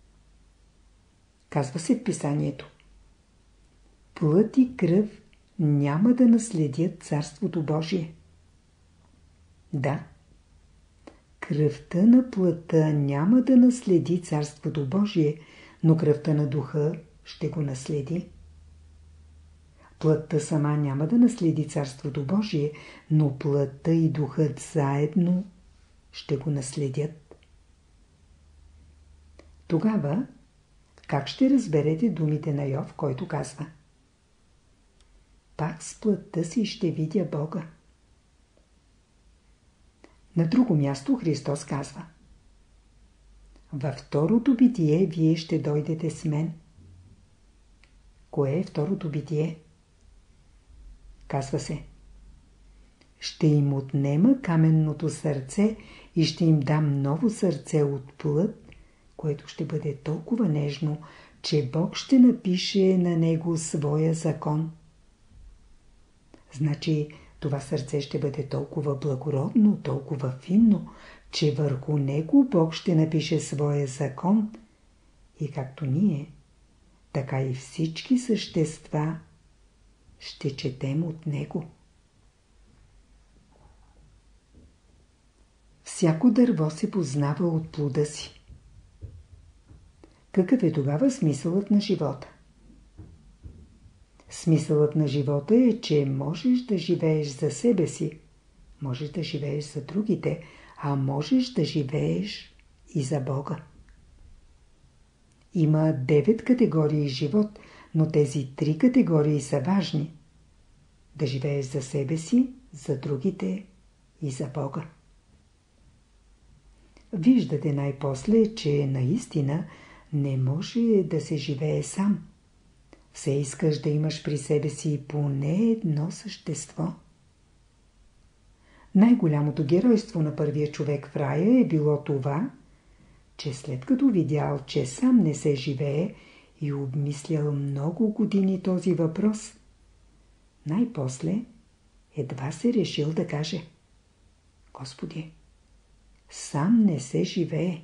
Казва се в писанието: плът и кръв няма да наследят Царството Божие. Да, кръвта на плътта няма да наследи Царството Божие, но кръвта на духа ще го наследи. Плътта сама няма да наследи Царството Божие, но плътта и духът заедно ще го наследят. Тогава как ще разберете думите на Йов, който казва: пак с плътта си ще видя Бога? На друго място Христос казва: във второто битие вие ще дойдете с мен. Кое е второто битие? Казва се: ще им отнема каменното сърце и ще им дам ново сърце от плът, което ще бъде толкова нежно, че Бог ще напише на него своя закон. Значи това сърце ще бъде толкова благородно, толкова финно, че върху него Бог ще напише своя закон и както ние, така и всички същества ще четем от него. Всяко дърво се познава от плода си. Какъв е тогава смисълът на живота? Смисълът на живота е, че можеш да живееш за себе си, можеш да живееш за другите, а можеш да живееш и за Бога. Има девет категории живот, но тези три категории са важни. Да живееш за себе си, за другите и за Бога. Виждате най-после, че наистина не може да се живее сам. Все искаш да имаш при себе си поне едно същество. Най-голямото геройство на първия човек в рая е било това, че след като видял, че сам не се живее и обмислял много години този въпрос, най-после едва се решил да каже: Господи, сам не се живее.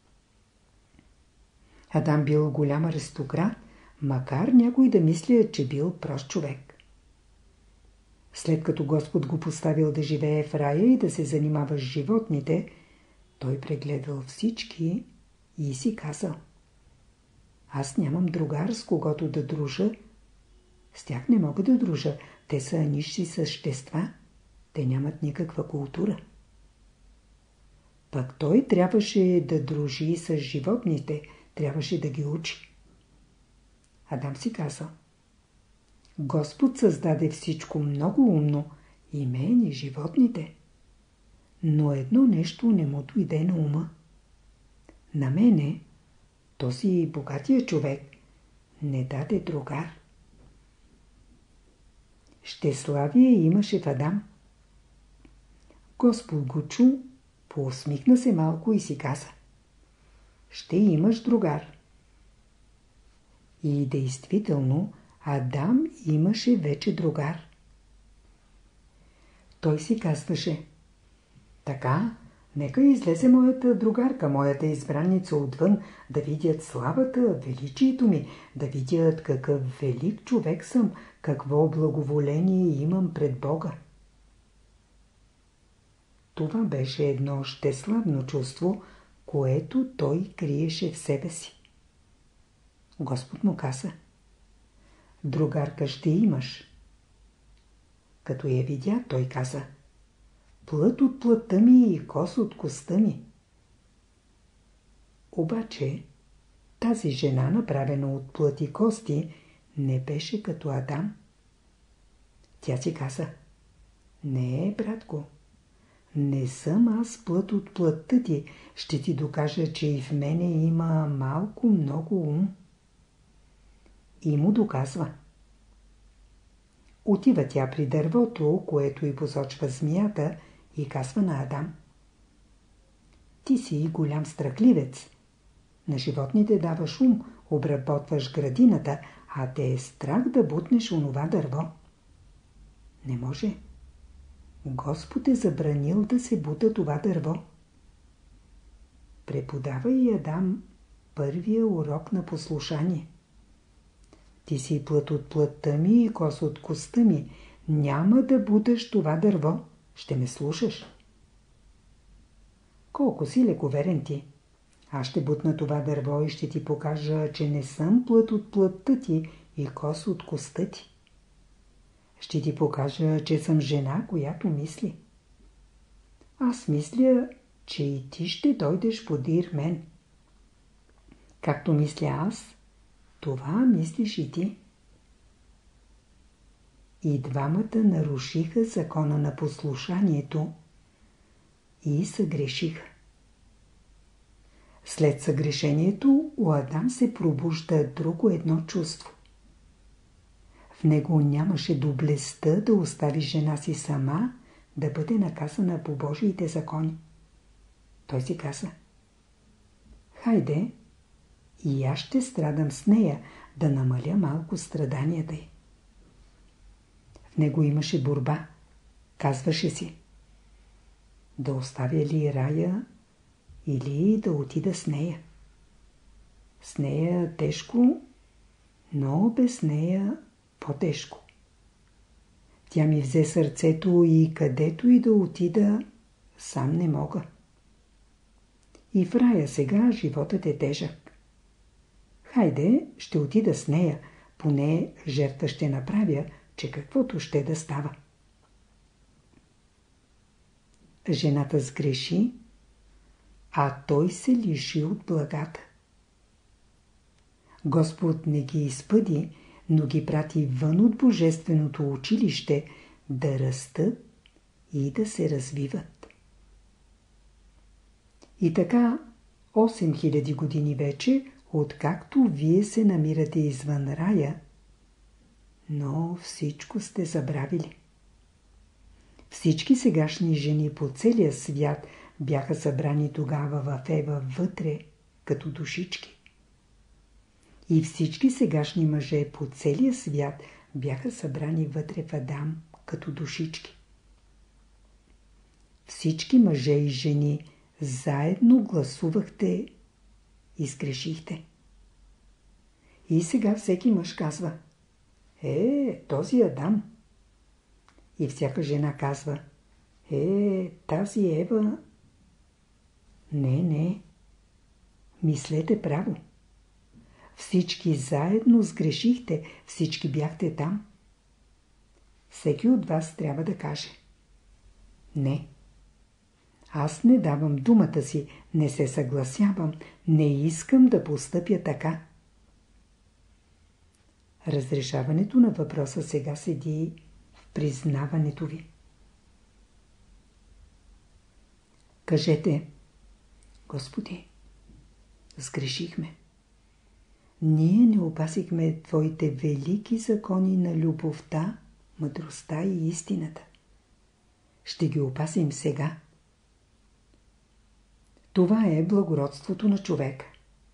Адам бил голям аристократ, макар някой да мисля, че бил прост човек. След като Господ го поставил да живее в рая и да се занимава с животните, той прегледал всички и си казал: аз нямам другар, с когото да дружа. С тях не мога да дружа. Те са нисши същества. Те нямат никаква култура. Пък той трябваше да дружи с животните, трябваше да ги учи. Адам си казал: Господ създаде всичко много умно, и мен, и животните. Но едно нещо не му дойде на ума. На мене, този богатия човек, не даде другар. Щеславие имаше в Адам. Господ го чу, поусмихна се малко и си каза: ще имаш другар. И действително Адам имаше вече другар. Той си казваше: така, нека излезе моята другарка, моята избранница отвън, да видят славата, величието ми, да видят какъв велик човек съм, какво благоволение имам пред Бога. Това беше едно щеславно чувство, което той криеше в себе си. Господ му каза: другарка ще имаш. Като я видя, той каза: плът от плътта ми и кос от коста ми. Обаче тази жена, направена от плът и кости, не беше като Адам. Тя си каза: не, братко, не съм аз плът от плътта ти, ще ти докажа, че и в мене има малко много ум. И му доказва. Отива тя при дървото, което и посочва змията, и казва на Адам: ти си голям страхливец. На животните даваш ум, обработваш градината, а те е страх да бутнеш онова дърво. Не може. Господ е забранил да се бута това дърво. Преподава и Адам първия урок на послушание. Ти си плът от плътта ми и кос от коста ми. Няма да буташ това дърво. Ще ме слушаш. Колко си лековерен ти. Аз ще бутна това дърво и ще ти покажа, че не съм плът от плътта ти и кос от коста ти. Ще ти покажа, че съм жена, която мисли. Аз мисля, че и ти ще дойдеш подир мен. Както мисля аз, това мислиш и ти. И двамата нарушиха закона на послушанието и съгрешиха. След съгрешението у Адам се пробужда друго едно чувство. В него нямаше доблестта да остави жена си сама да бъде наказана по Божиите закони. Той си каза: хайде, и аз ще страдам с нея, да намаля малко страданията й. В него имаше борба. Казваше си: да оставя ли рая или да отида с нея. С нея тежко, но без нея по-тежко. Тя ми взе сърцето и където и да отида, сам не мога. И в рая сега животът е тежък. Хайде, ще отида с нея, поне жертва ще направя, че каквото ще да става. Жената сгреши, а той се лиши от благата. Господ не ги изпъди, но ги прати вън от божественото училище да растат и да се развиват. И така, осем хиляди години вече, откакто вие се намирате извън рая, но всичко сте забравили. Всички сегашни жени по целия свят бяха събрани тогава в Ева вътре, като душички. И всички сегашни мъже по целия свят бяха събрани вътре в Адам, като душички. всички мъже и жени заедно гласувахте и сгрешихте. И сега всеки мъж казва: е, този Адам. И всяка жена казва: е, тази Ева. Не, не. Мислете право. Всички заедно сгрешихте, всички бяхте там. Всеки от вас трябва да каже: не. Аз не давам думата си, не се съгласявам, не искам да постъпя така. Разрешаването на въпроса сега седи в признаването ви. Кажете: Господи, сгрешихме. Ние не опасихме Твоите велики закони на любовта, мъдростта и истината. Ще ги опасим сега. Това е благородството на човека.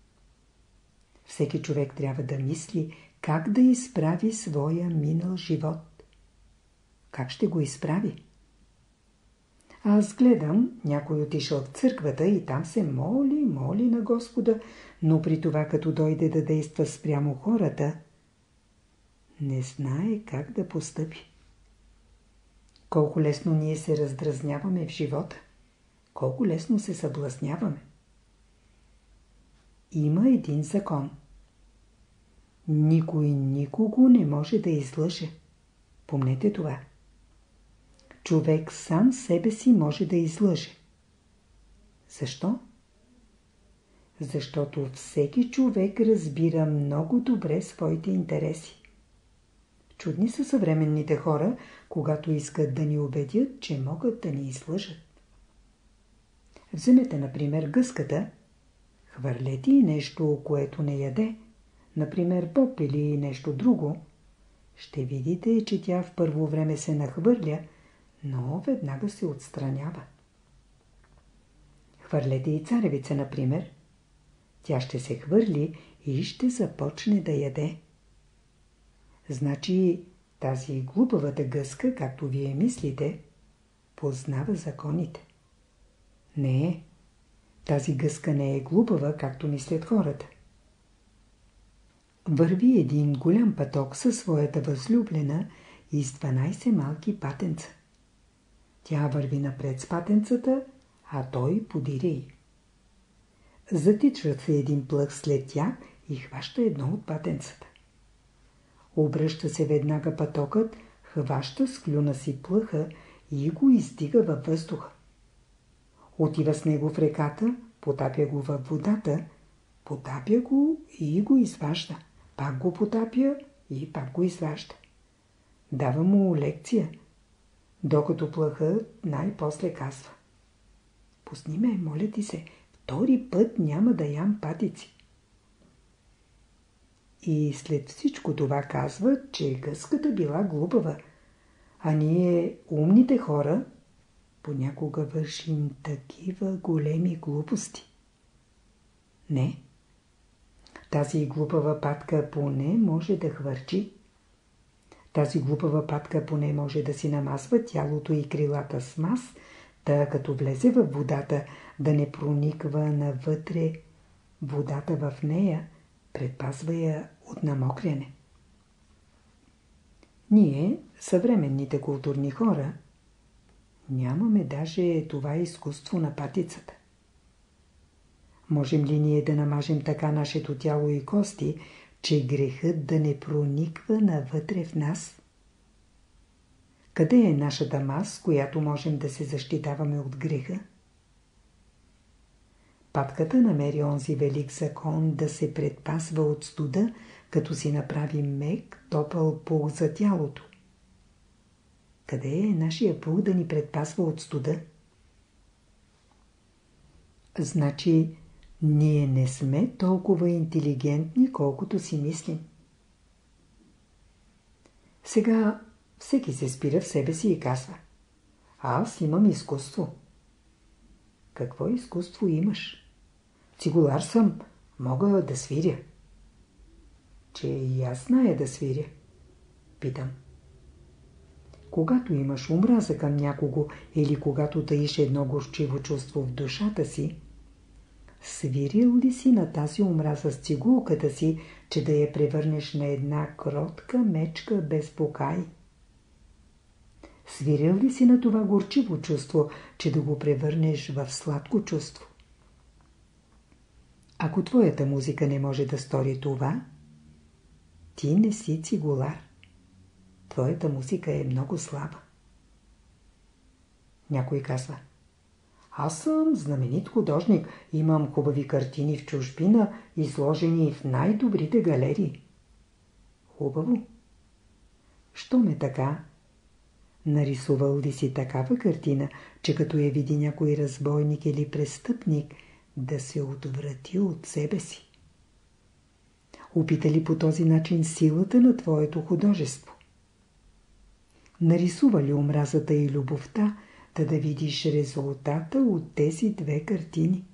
Всеки човек трябва да мисли как да изправи своя минал живот. Как ще го изправи? Аз гледам, някой отишъл в църквата и там се моли, моли на Господа, но при това, като дойде да действа спрямо хората, не знае как да постъпи. Колко лесно ние се раздразняваме в живота. Колко лесно се съблазняваме. Има един закон. Никой никого не може да излъже. Помнете това. Човек сам себе си може да излъже. Защо? Защото всеки човек разбира много добре своите интереси. Чудни са съвременните хора, когато искат да ни убедят, че могат да ни излъжат. Вземете, например, гъската, хвърлете и нещо, което не яде, например боб или нещо друго. Ще видите, че тя в първо време се нахвърля, но веднага се отстранява. Хвърлете и царевица, например. Тя ще се хвърли и ще започне да яде. Значи тази глупавата гъска, както вие мислите, познава законите. Не, тази гъска не е глупава, както мислят хората. Върви един голям паток със своята възлюблена и с дванайсет малки патенца. Тя върви напред с патенцата, а той подире й. Затичва се един плъх след тях и хваща едно от патенцата. Обръща се веднага патокът, хваща с клюна си плъха и го издига във въздуха. Отива с него в реката, потапя го във водата, потапя го и го изважда. Пак го потапя и пак го изважда. Дава му лекция, докато плъхът най-после казва: пусни ме, моля ти се, втори път няма да ям патици. И след всичко това казва, че гъската била глупава, а ние, умните хора, понякога вършим такива големи глупости. Не. Тази глупава патка поне може да хвърчи. Тази глупава патка поне може да си намазва тялото и крилата с мас, та като влезе във водата, да не прониква навътре водата в нея, предпазва я от намокряне. Ние, съвременните културни хора, нямаме даже това изкуство на патицата. Можем ли ние да намажем така нашето тяло и кости, че грехът да не прониква навътре в нас? Къде е нашата мас, с която можем да се защитаваме от греха? Патката намери онзи велик закон да се предпасва от студа, като си направи мек, топъл пух за тялото. Къде е нашия пух да ни предпасва от студа? Значи, ние не сме толкова интелигентни, колкото си мислим. Сега всеки се спира в себе си и казва: аз имам изкуство. Какво изкуство имаш? Цигулар съм, мога да свиря. Че и аз зная да свиря. Питам: Когато имаш омраза към някого или когато таиш едно горчиво чувство в душата си, свирил ли си на тази омраза с цигулката си, че да я превърнеш на една кротка мечка без покай? Свирил ли си на това горчиво чувство, че да го превърнеш в сладко чувство? Ако твоята музика не може да стори това, ти не си цигулар. Твоята музика е много слаба. Някой казва: аз съм знаменит художник, имам хубави картини в чужбина, изложени в най-добрите галерии. Хубаво. Щом е така, нарисувал ли си такава картина, че като я види някой разбойник или престъпник, да се отврати от себе си? Опита ли по този начин силата на твоето художество? Нарисува ли омразата и любовта, да да видиш резултата от тези две картини?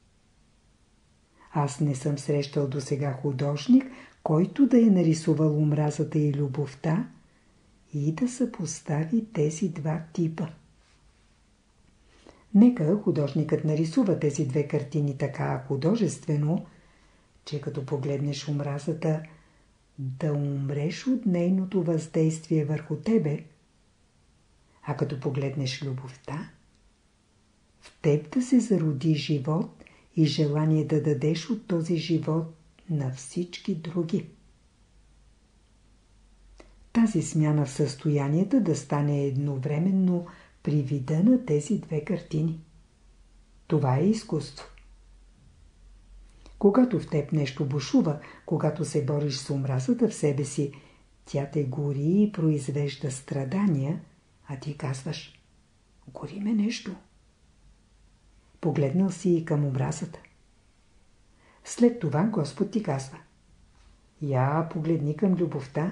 Аз не съм срещал досега художник, който да е нарисувал омразата и любовта и да съпостави тези два типа. Нека художникът нарисува тези две картини така художествено, че като погледнеш омразата, да умреш от нейното въздействие върху тебе, а като погледнеш любовта, в теб да се зароди живот и желание да дадеш от този живот на всички други. Тази смяна в състоянията да стане едновременно при вида на тези две картини. Това е изкуство. Когато в теб нещо бушува, когато се бориш с омразата в себе си, тя те гори и произвежда страдания, а ти казваш: гори ме нещо. Погледнал си и към омразата. След това Господ ти казва: я погледни към любовта.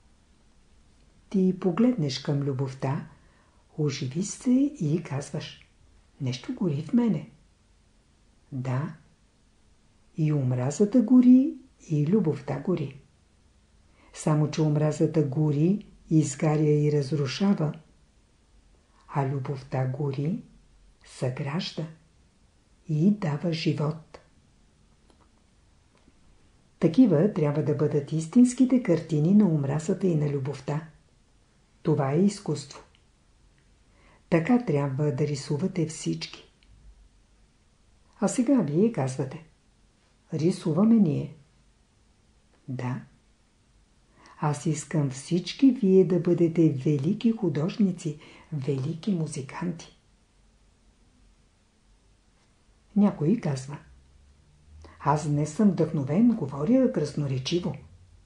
Ти погледнеш към любовта, оживи се и казваш: нещо гори в мене. Да, и омразата гори, и любовта гори. Само че омразата гори, изгаря и разрушава, а любовта гори, съгражда и дава живот. Такива трябва да бъдат истинските картини на омразата и на любовта. Това е изкуство. Така трябва да рисувате всички. А сега вие казвате: рисуваме ние. Да. Аз искам всички вие да бъдете велики художници, велики музиканти. Някой казва: аз днес съм вдъхновен, говоря красноречиво.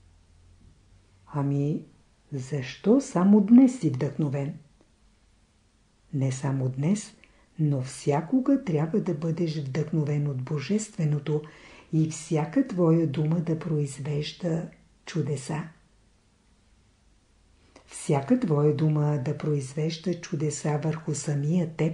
Ами, защо само днес си вдъхновен? Не само днес, но всякога трябва да бъдеш вдъхновен от Божественото и всяка твоя дума да произвежда чудеса. Всяка твоя дума да произвежда чудеса върху самия теб.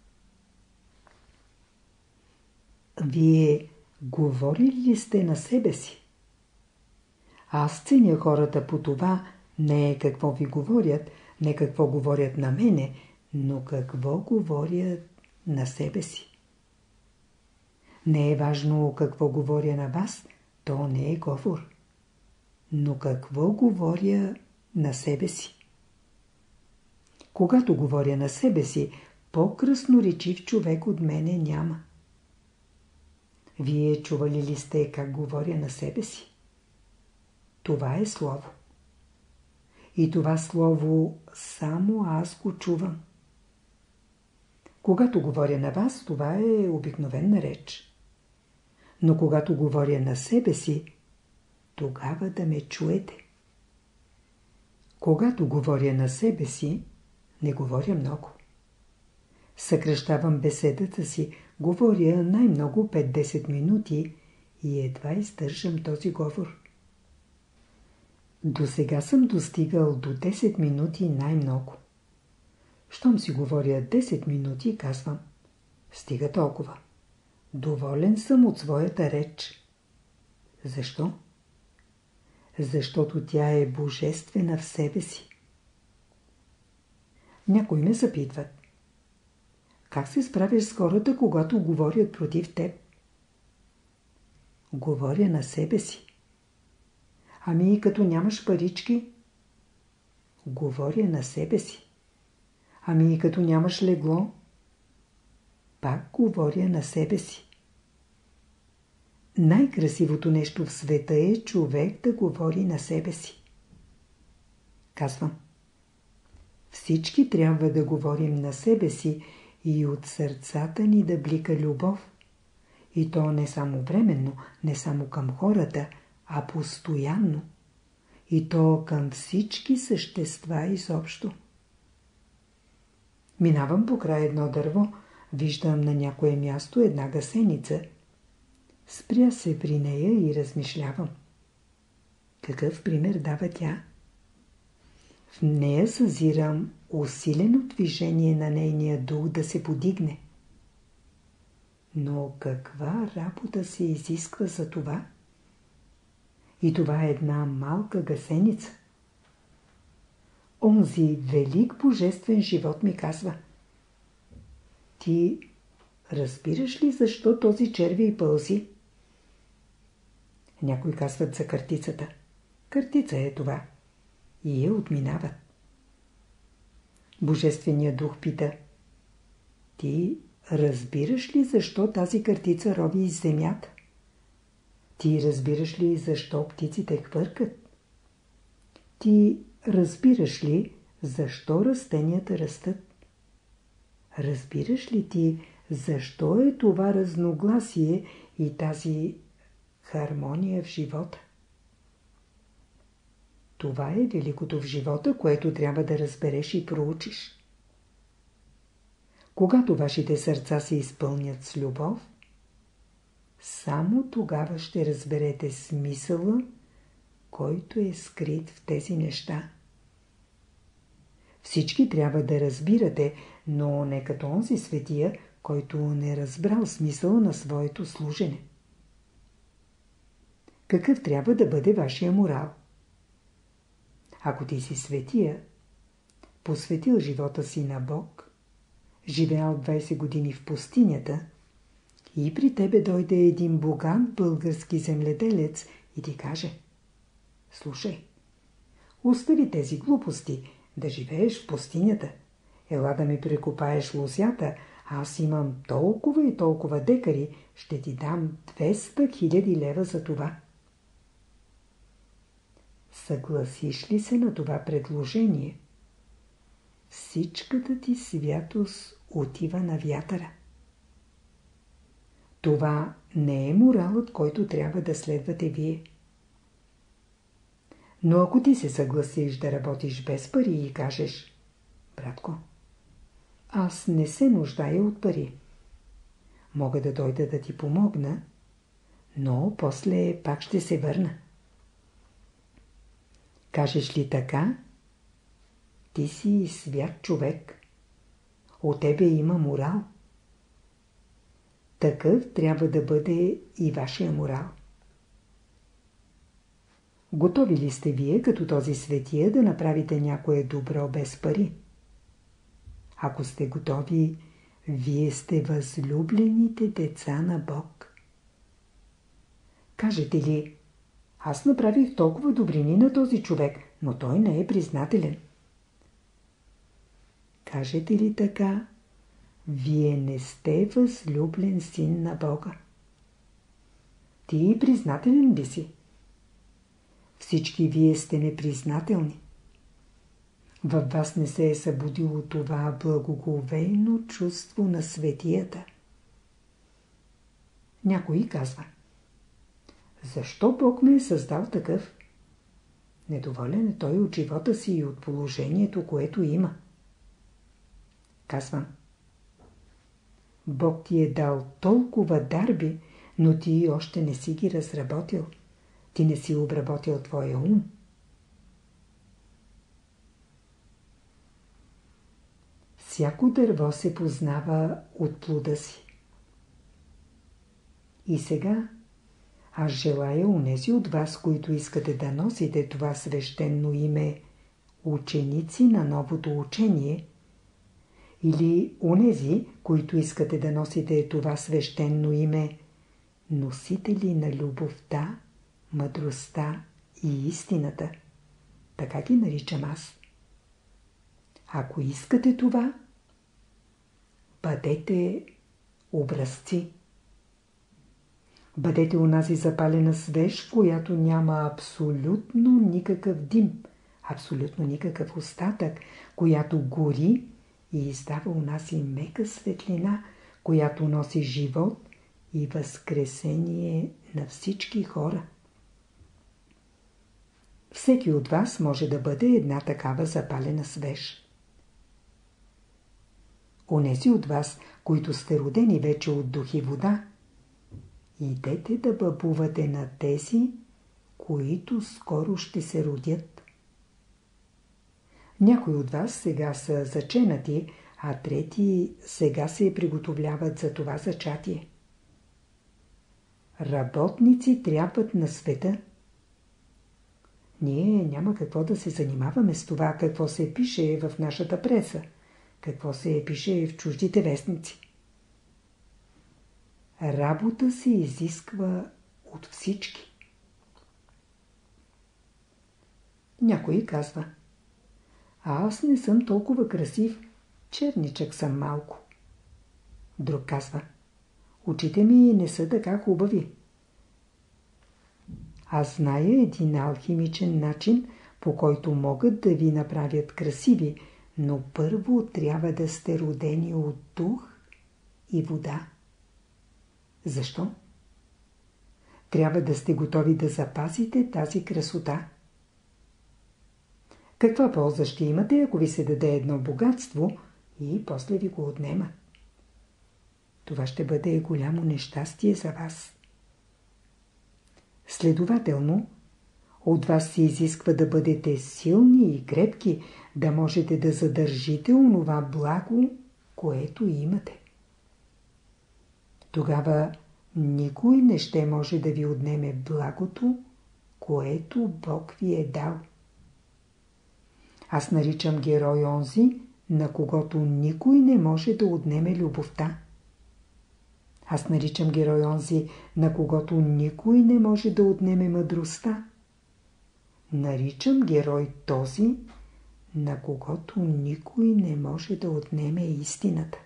Вие говорили ли сте на себе си? Аз ценя хората по това, не е какво ви говорят, не какво говорят на мене, но какво говорят на себе си. Не е важно какво говоря на вас, то не е говор. Но какво говоря на себе си? Когато говоря на себе си, по-красноречив човек от мене няма. Вие чували ли сте как говоря на себе си? Това е слово. И това слово само аз го чувам. Когато говоря на вас, това е обикновена реч. Но когато говоря на себе си, тогава да ме чуете. Когато говоря на себе си, не говоря много. Съкращавам беседата си, говоря най-много пет-десет минути и едва издържам този говор. До сега съм достигал до десет минути най-много. Щом си говоря десет минути, казвам: стига толкова. Доволен съм от своята реч. Защо? Защото тя е божествена в себе си. Някои ме запитват: как се справиш с хората, когато говорят против теб? Говоря на себе си. Ами и като нямаш парички? Говоря на себе си. Ами и като нямаш легло? Пак говоря на себе си. Най-красивото нещо в света е човек да говори на себе си. Казвам: всички трябва да говорим на себе си и от сърцата ни да блика любов. И то не само временно, не само към хората, а постоянно. И то към всички същества изобщо. Минавам покрай едно дърво, виждам на някое място една гъсеница. Спря се при нея и размишлявам. Какъв пример дава тя? В нея съзирам усилено движение на нейния дух да се подигне. Но каква работа се изисква за това? И това е една малка гъсеница. Онзи велик божествен живот ми казва: ти разбираш ли защо този червей пълзи? Някои казват за картицата. Картица е това. И я отминават. Божественият дух пита: ти разбираш ли защо тази картица рови из земята? Ти разбираш ли защо птиците хвъркат? Ти разбираш ли защо растенията растат? Разбираш ли ти защо е това разногласие и тази хармония в живота? Това е великото в живота, което трябва да разбереш и проучиш. Когато вашите сърца се изпълнят с любов, само тогава ще разберете смисъла, който е скрит в тези неща. Всички трябва да разбирате, но не като онзи светия, който не разбрал смисъла на своето служене. Какъв трябва да бъде вашия морал? Ако ти си светия, посветил живота си на Бог, живеял двайсет години в пустинята и при тебе дойде един богат български земледелец и ти каже: слушай, остави тези глупости, да живееш в пустинята, ела да ми прекопаеш лозята, аз имам толкова и толкова декари, ще ти дам двеста хиляди лева за това. Съгласиш ли се на това предложение, всичката ти святост отива на вятъра. Това не е моралът, който трябва да следвате вие. Но ако ти се съгласиш да работиш без пари и кажеш: братко, аз не се нуждая от пари. Мога да дойда да ти помогна, но после пак ще се върна. Кажеш ли така, ти си свят човек. От тебе има морал. Такъв трябва да бъде и вашия морал. Готови ли сте вие, като този светия, да направите някое добро без пари? Ако сте готови, вие сте възлюблените деца на Бог. Кажете ли: аз направих толкова добрини на този човек, но той не е признателен. Кажете ли така, вие не сте възлюблен син на Бога. Ти признателен ли си? Всички вие сте непризнателни. Във вас не се е събудило това благоговейно чувство на светията. Някой казва: защо Бог ме е създал такъв? Недоволен е той от живота си и от положението, което има. Казвам: Бог ти е дал толкова дарби, но ти още не си ги разработил. Ти не си обработил твоя ум. Всяко дърво се познава от плода си. И сега аз желая унези от вас, които искате да носите това свещено име ученици на новото учение, или онези, които искате да носите това свещено име, носители на любовта, мъдростта и истината. Така ги наричам аз. Ако искате това, бъдете образци. Бъдете унази запалена свеж, в която няма абсолютно никакъв дим, абсолютно никакъв остатък, която гори и издава унази мека светлина, която носи живот и възкресение на всички хора. Всеки от вас може да бъде една такава запалена свеж. Онези от вас, които сте родени вече от дух и вода, идете да бъбувате на тези, които скоро ще се родят. Някои от вас сега са заченати, а трети сега се приготовляват за това зачатие. Работници трябват на света. Ние няма какво да се занимаваме с това, какво се пише в нашата преса, какво се пише в чуждите вестници. Работа се изисква от всички. Някой казва: а аз не съм толкова красив, черничък съм малко. Друг казва: очите ми не са така хубави. Аз зная един алхимичен начин, по който могат да ви направят красиви, но първо трябва да сте родени от дух и вода. Защо? Трябва да сте готови да запазите тази красота. Каква полза ще имате, ако ви се даде едно богатство и после ви го отнема? Това ще бъде голямо нещастие за вас. Следователно, от вас се изисква да бъдете силни и крепки, да можете да задържите онова благо, което имате. Тогава никой не ще може да ви отнеме благото, което Бог ви е дал. Аз наричам герой онзи, на когото никой не може да отнеме любовта. Аз наричам герой онзи, на когото никой не може да отнеме мъдростта. Наричам герой този, на когото никой не може да отнеме истината.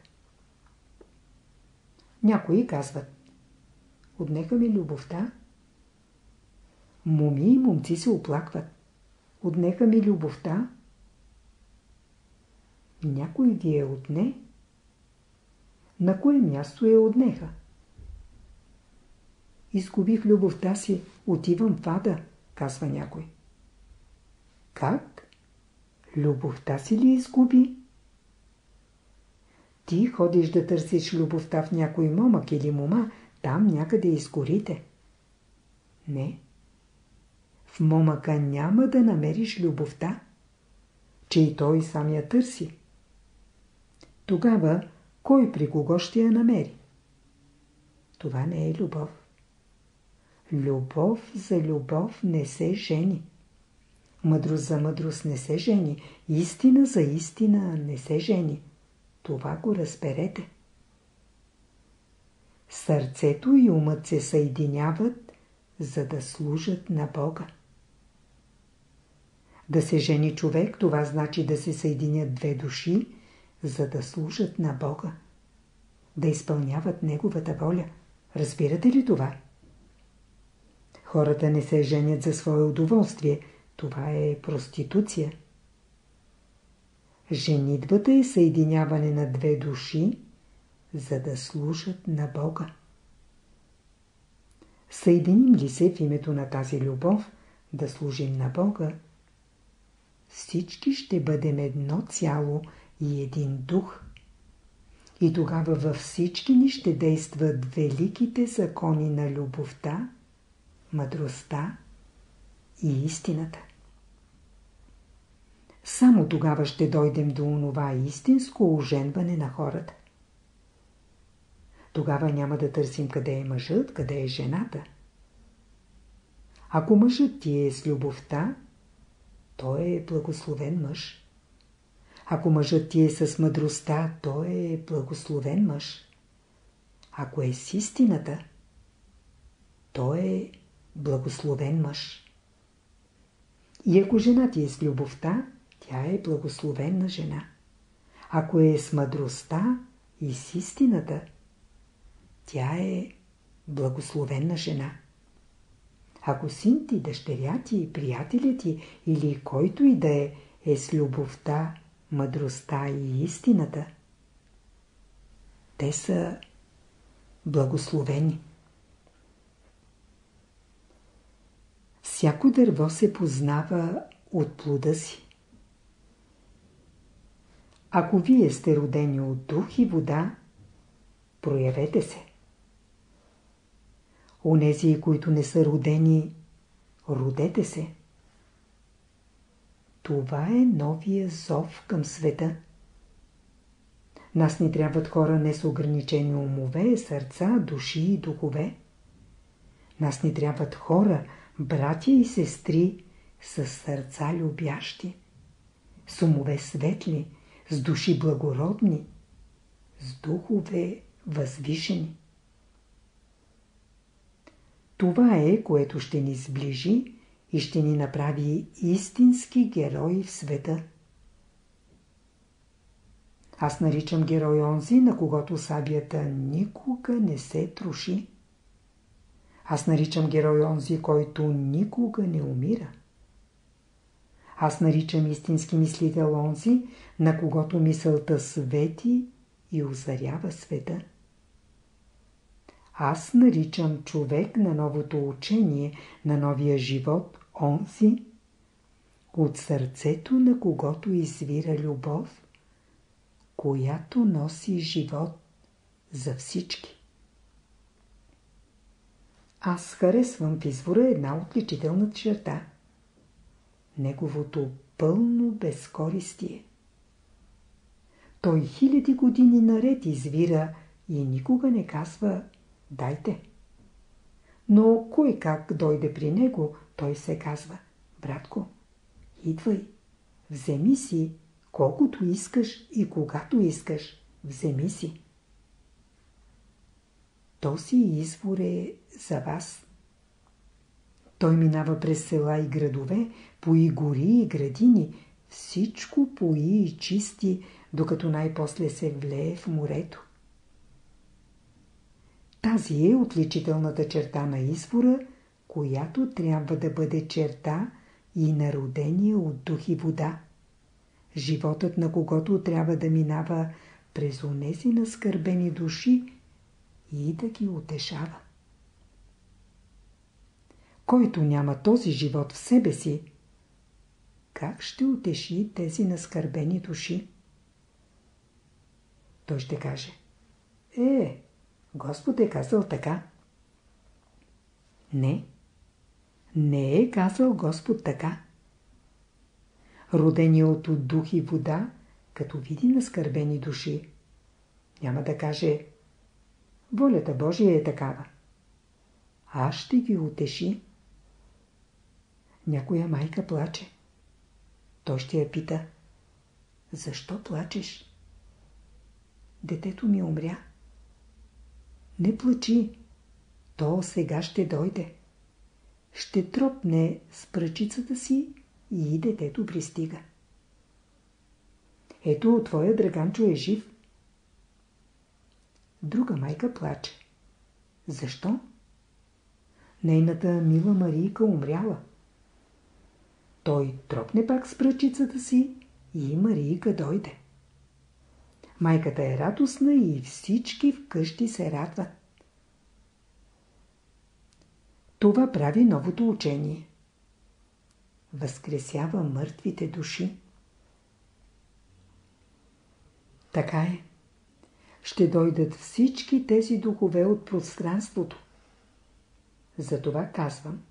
Някои казват: отнеха ми любовта. Моми и момци се оплакват: отнеха ми любовта. Някой ви е отне. На кое място я отнеха? Изгубих любовта си, отивам в ада, казва някой. Как? Любовта си ли изгуби? Ти ходиш да търсиш любовта в някой момък или мома, там някъде изгорите. Не. В момъка няма да намериш любовта, че и той сам я търси. Тогава кой при кого ще я намери? Това не е любов. Любов за любов не се жени. Мъдрост за мъдрост не се жени. Истина за истина не се жени. Това го разберете. Сърцето и умът се съединяват, за да служат на Бога. Да се жени човек, това значи да се съединят две души, за да служат на Бога. Да изпълняват Неговата воля. Разбирате ли това? Хората не се женят за свое удоволствие. Това е проституция. Женитбата е съединяване на две души, за да служат на Бога. Съединим ли се в името на тази любов, да служим на Бога, всички ще бъдем едно цяло и един дух. И тогава във всички ни ще действат великите закони на любовта, мъдростта и истината. Само тогава ще дойдем до онова истинско оженване на хората. Тогава няма да търсим къде е мъжът, къде е жената. Ако мъжът ти е с любовта, той е благословен мъж. Ако мъжът ти е с мъдростта, той е благословен мъж. Ако е с истината, той е благословен мъж. И ако жена ти е с любовта, тя е благословена жена. Ако е с мъдростта и с истината, тя е благословена жена. Ако син ти, дъщеря ти, приятеля ти или който и да е, е с любовта, мъдростта и истината, те са благословени. Всяко дърво се познава от плода си. Ако вие сте родени от дух и вода, проявете се. Онези, които не са родени, родете се. Това е новия зов към света. Нас ни трябват хора не с ограничени умове, сърца, души и духове. Нас ни трябват хора, братя и сестри, с сърца любящи, с умове светли, с души благородни, с духове възвишени. Това е, което ще ни сближи и ще ни направи истински герои в света. Аз наричам герой онзи, на когото сабията никога не се троши. Аз наричам герой онзи, който никога не умира. Аз наричам истински мислител онзи, на когото мисълта свети и озарява света. Аз наричам човек на новото учение, на новия живот, онзи, от сърцето на когото извира любов, която носи живот за всички. Аз харесвам в извора една отличителна черта – неговото пълно безкористие. Той хиляди години наред извира и никога не казва «дайте». Но кой как дойде при него, той се казва «братко, идвай, вземи си колкото искаш и когато искаш, вземи си». Този извор е за вас. Той минава през села и градове, пои гори и градини, всичко пои и чисти, докато най-после се влее в морето. Тази е отличителната черта на извора, която трябва да бъде черта и на родения от дух и вода. Животът на когото трябва да минава през онези наскърбени души и да ги утешава. Който няма този живот в себе си, как ще утеши тези наскърбени души? Той ще каже: е, Господ е казал така. Не, не е казал Господ така. Роденият от дух и вода, като види наскърбени души, няма да каже: волята Божия е такава. Аз ще ги утеши. Някоя майка плаче. Той ще я пита: защо плачеш? Детето ми умря. Не плачи, то сега ще дойде. Ще тропне с пръчицата си и детето пристига. Ето, твоя драганчо е жив. Друга майка плаче. Защо? Нейната мила Марийка умряла. Той тропне пак с пръчицата си и Марийка дойде. Майката е радостна и всички вкъщи се радват. Това прави новото учение. Възкресява мъртвите души. Така е. Ще дойдат всички тези духове от пространството. Затова казвам: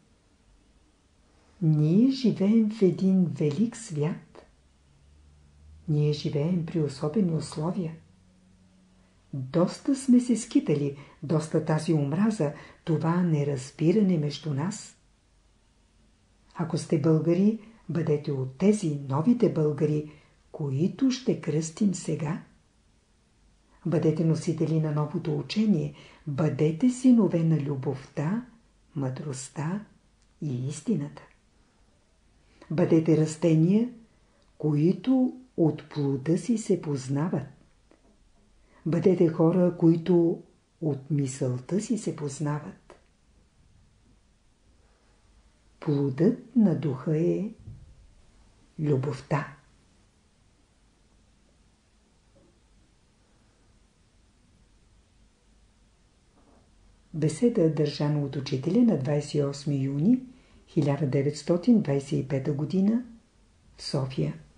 ние живеем в един велик свят. Ние живеем при особени условия. Доста сме се скитали, доста тази омраза, това неразбиране между нас. Ако сте българи, бъдете от тези новите българи, които ще кръстим сега. Бъдете носители на новото учение, бъдете синове на любовта, мъдростта и истината. Бъдете растения, които от плода си се познават. Бъдете хора, които от мисълта си се познават. Плодът на духа е любовта. Беседа, държана от учителя на двадесет и осми юни хиляда деветстотин двадесет и пета година в София.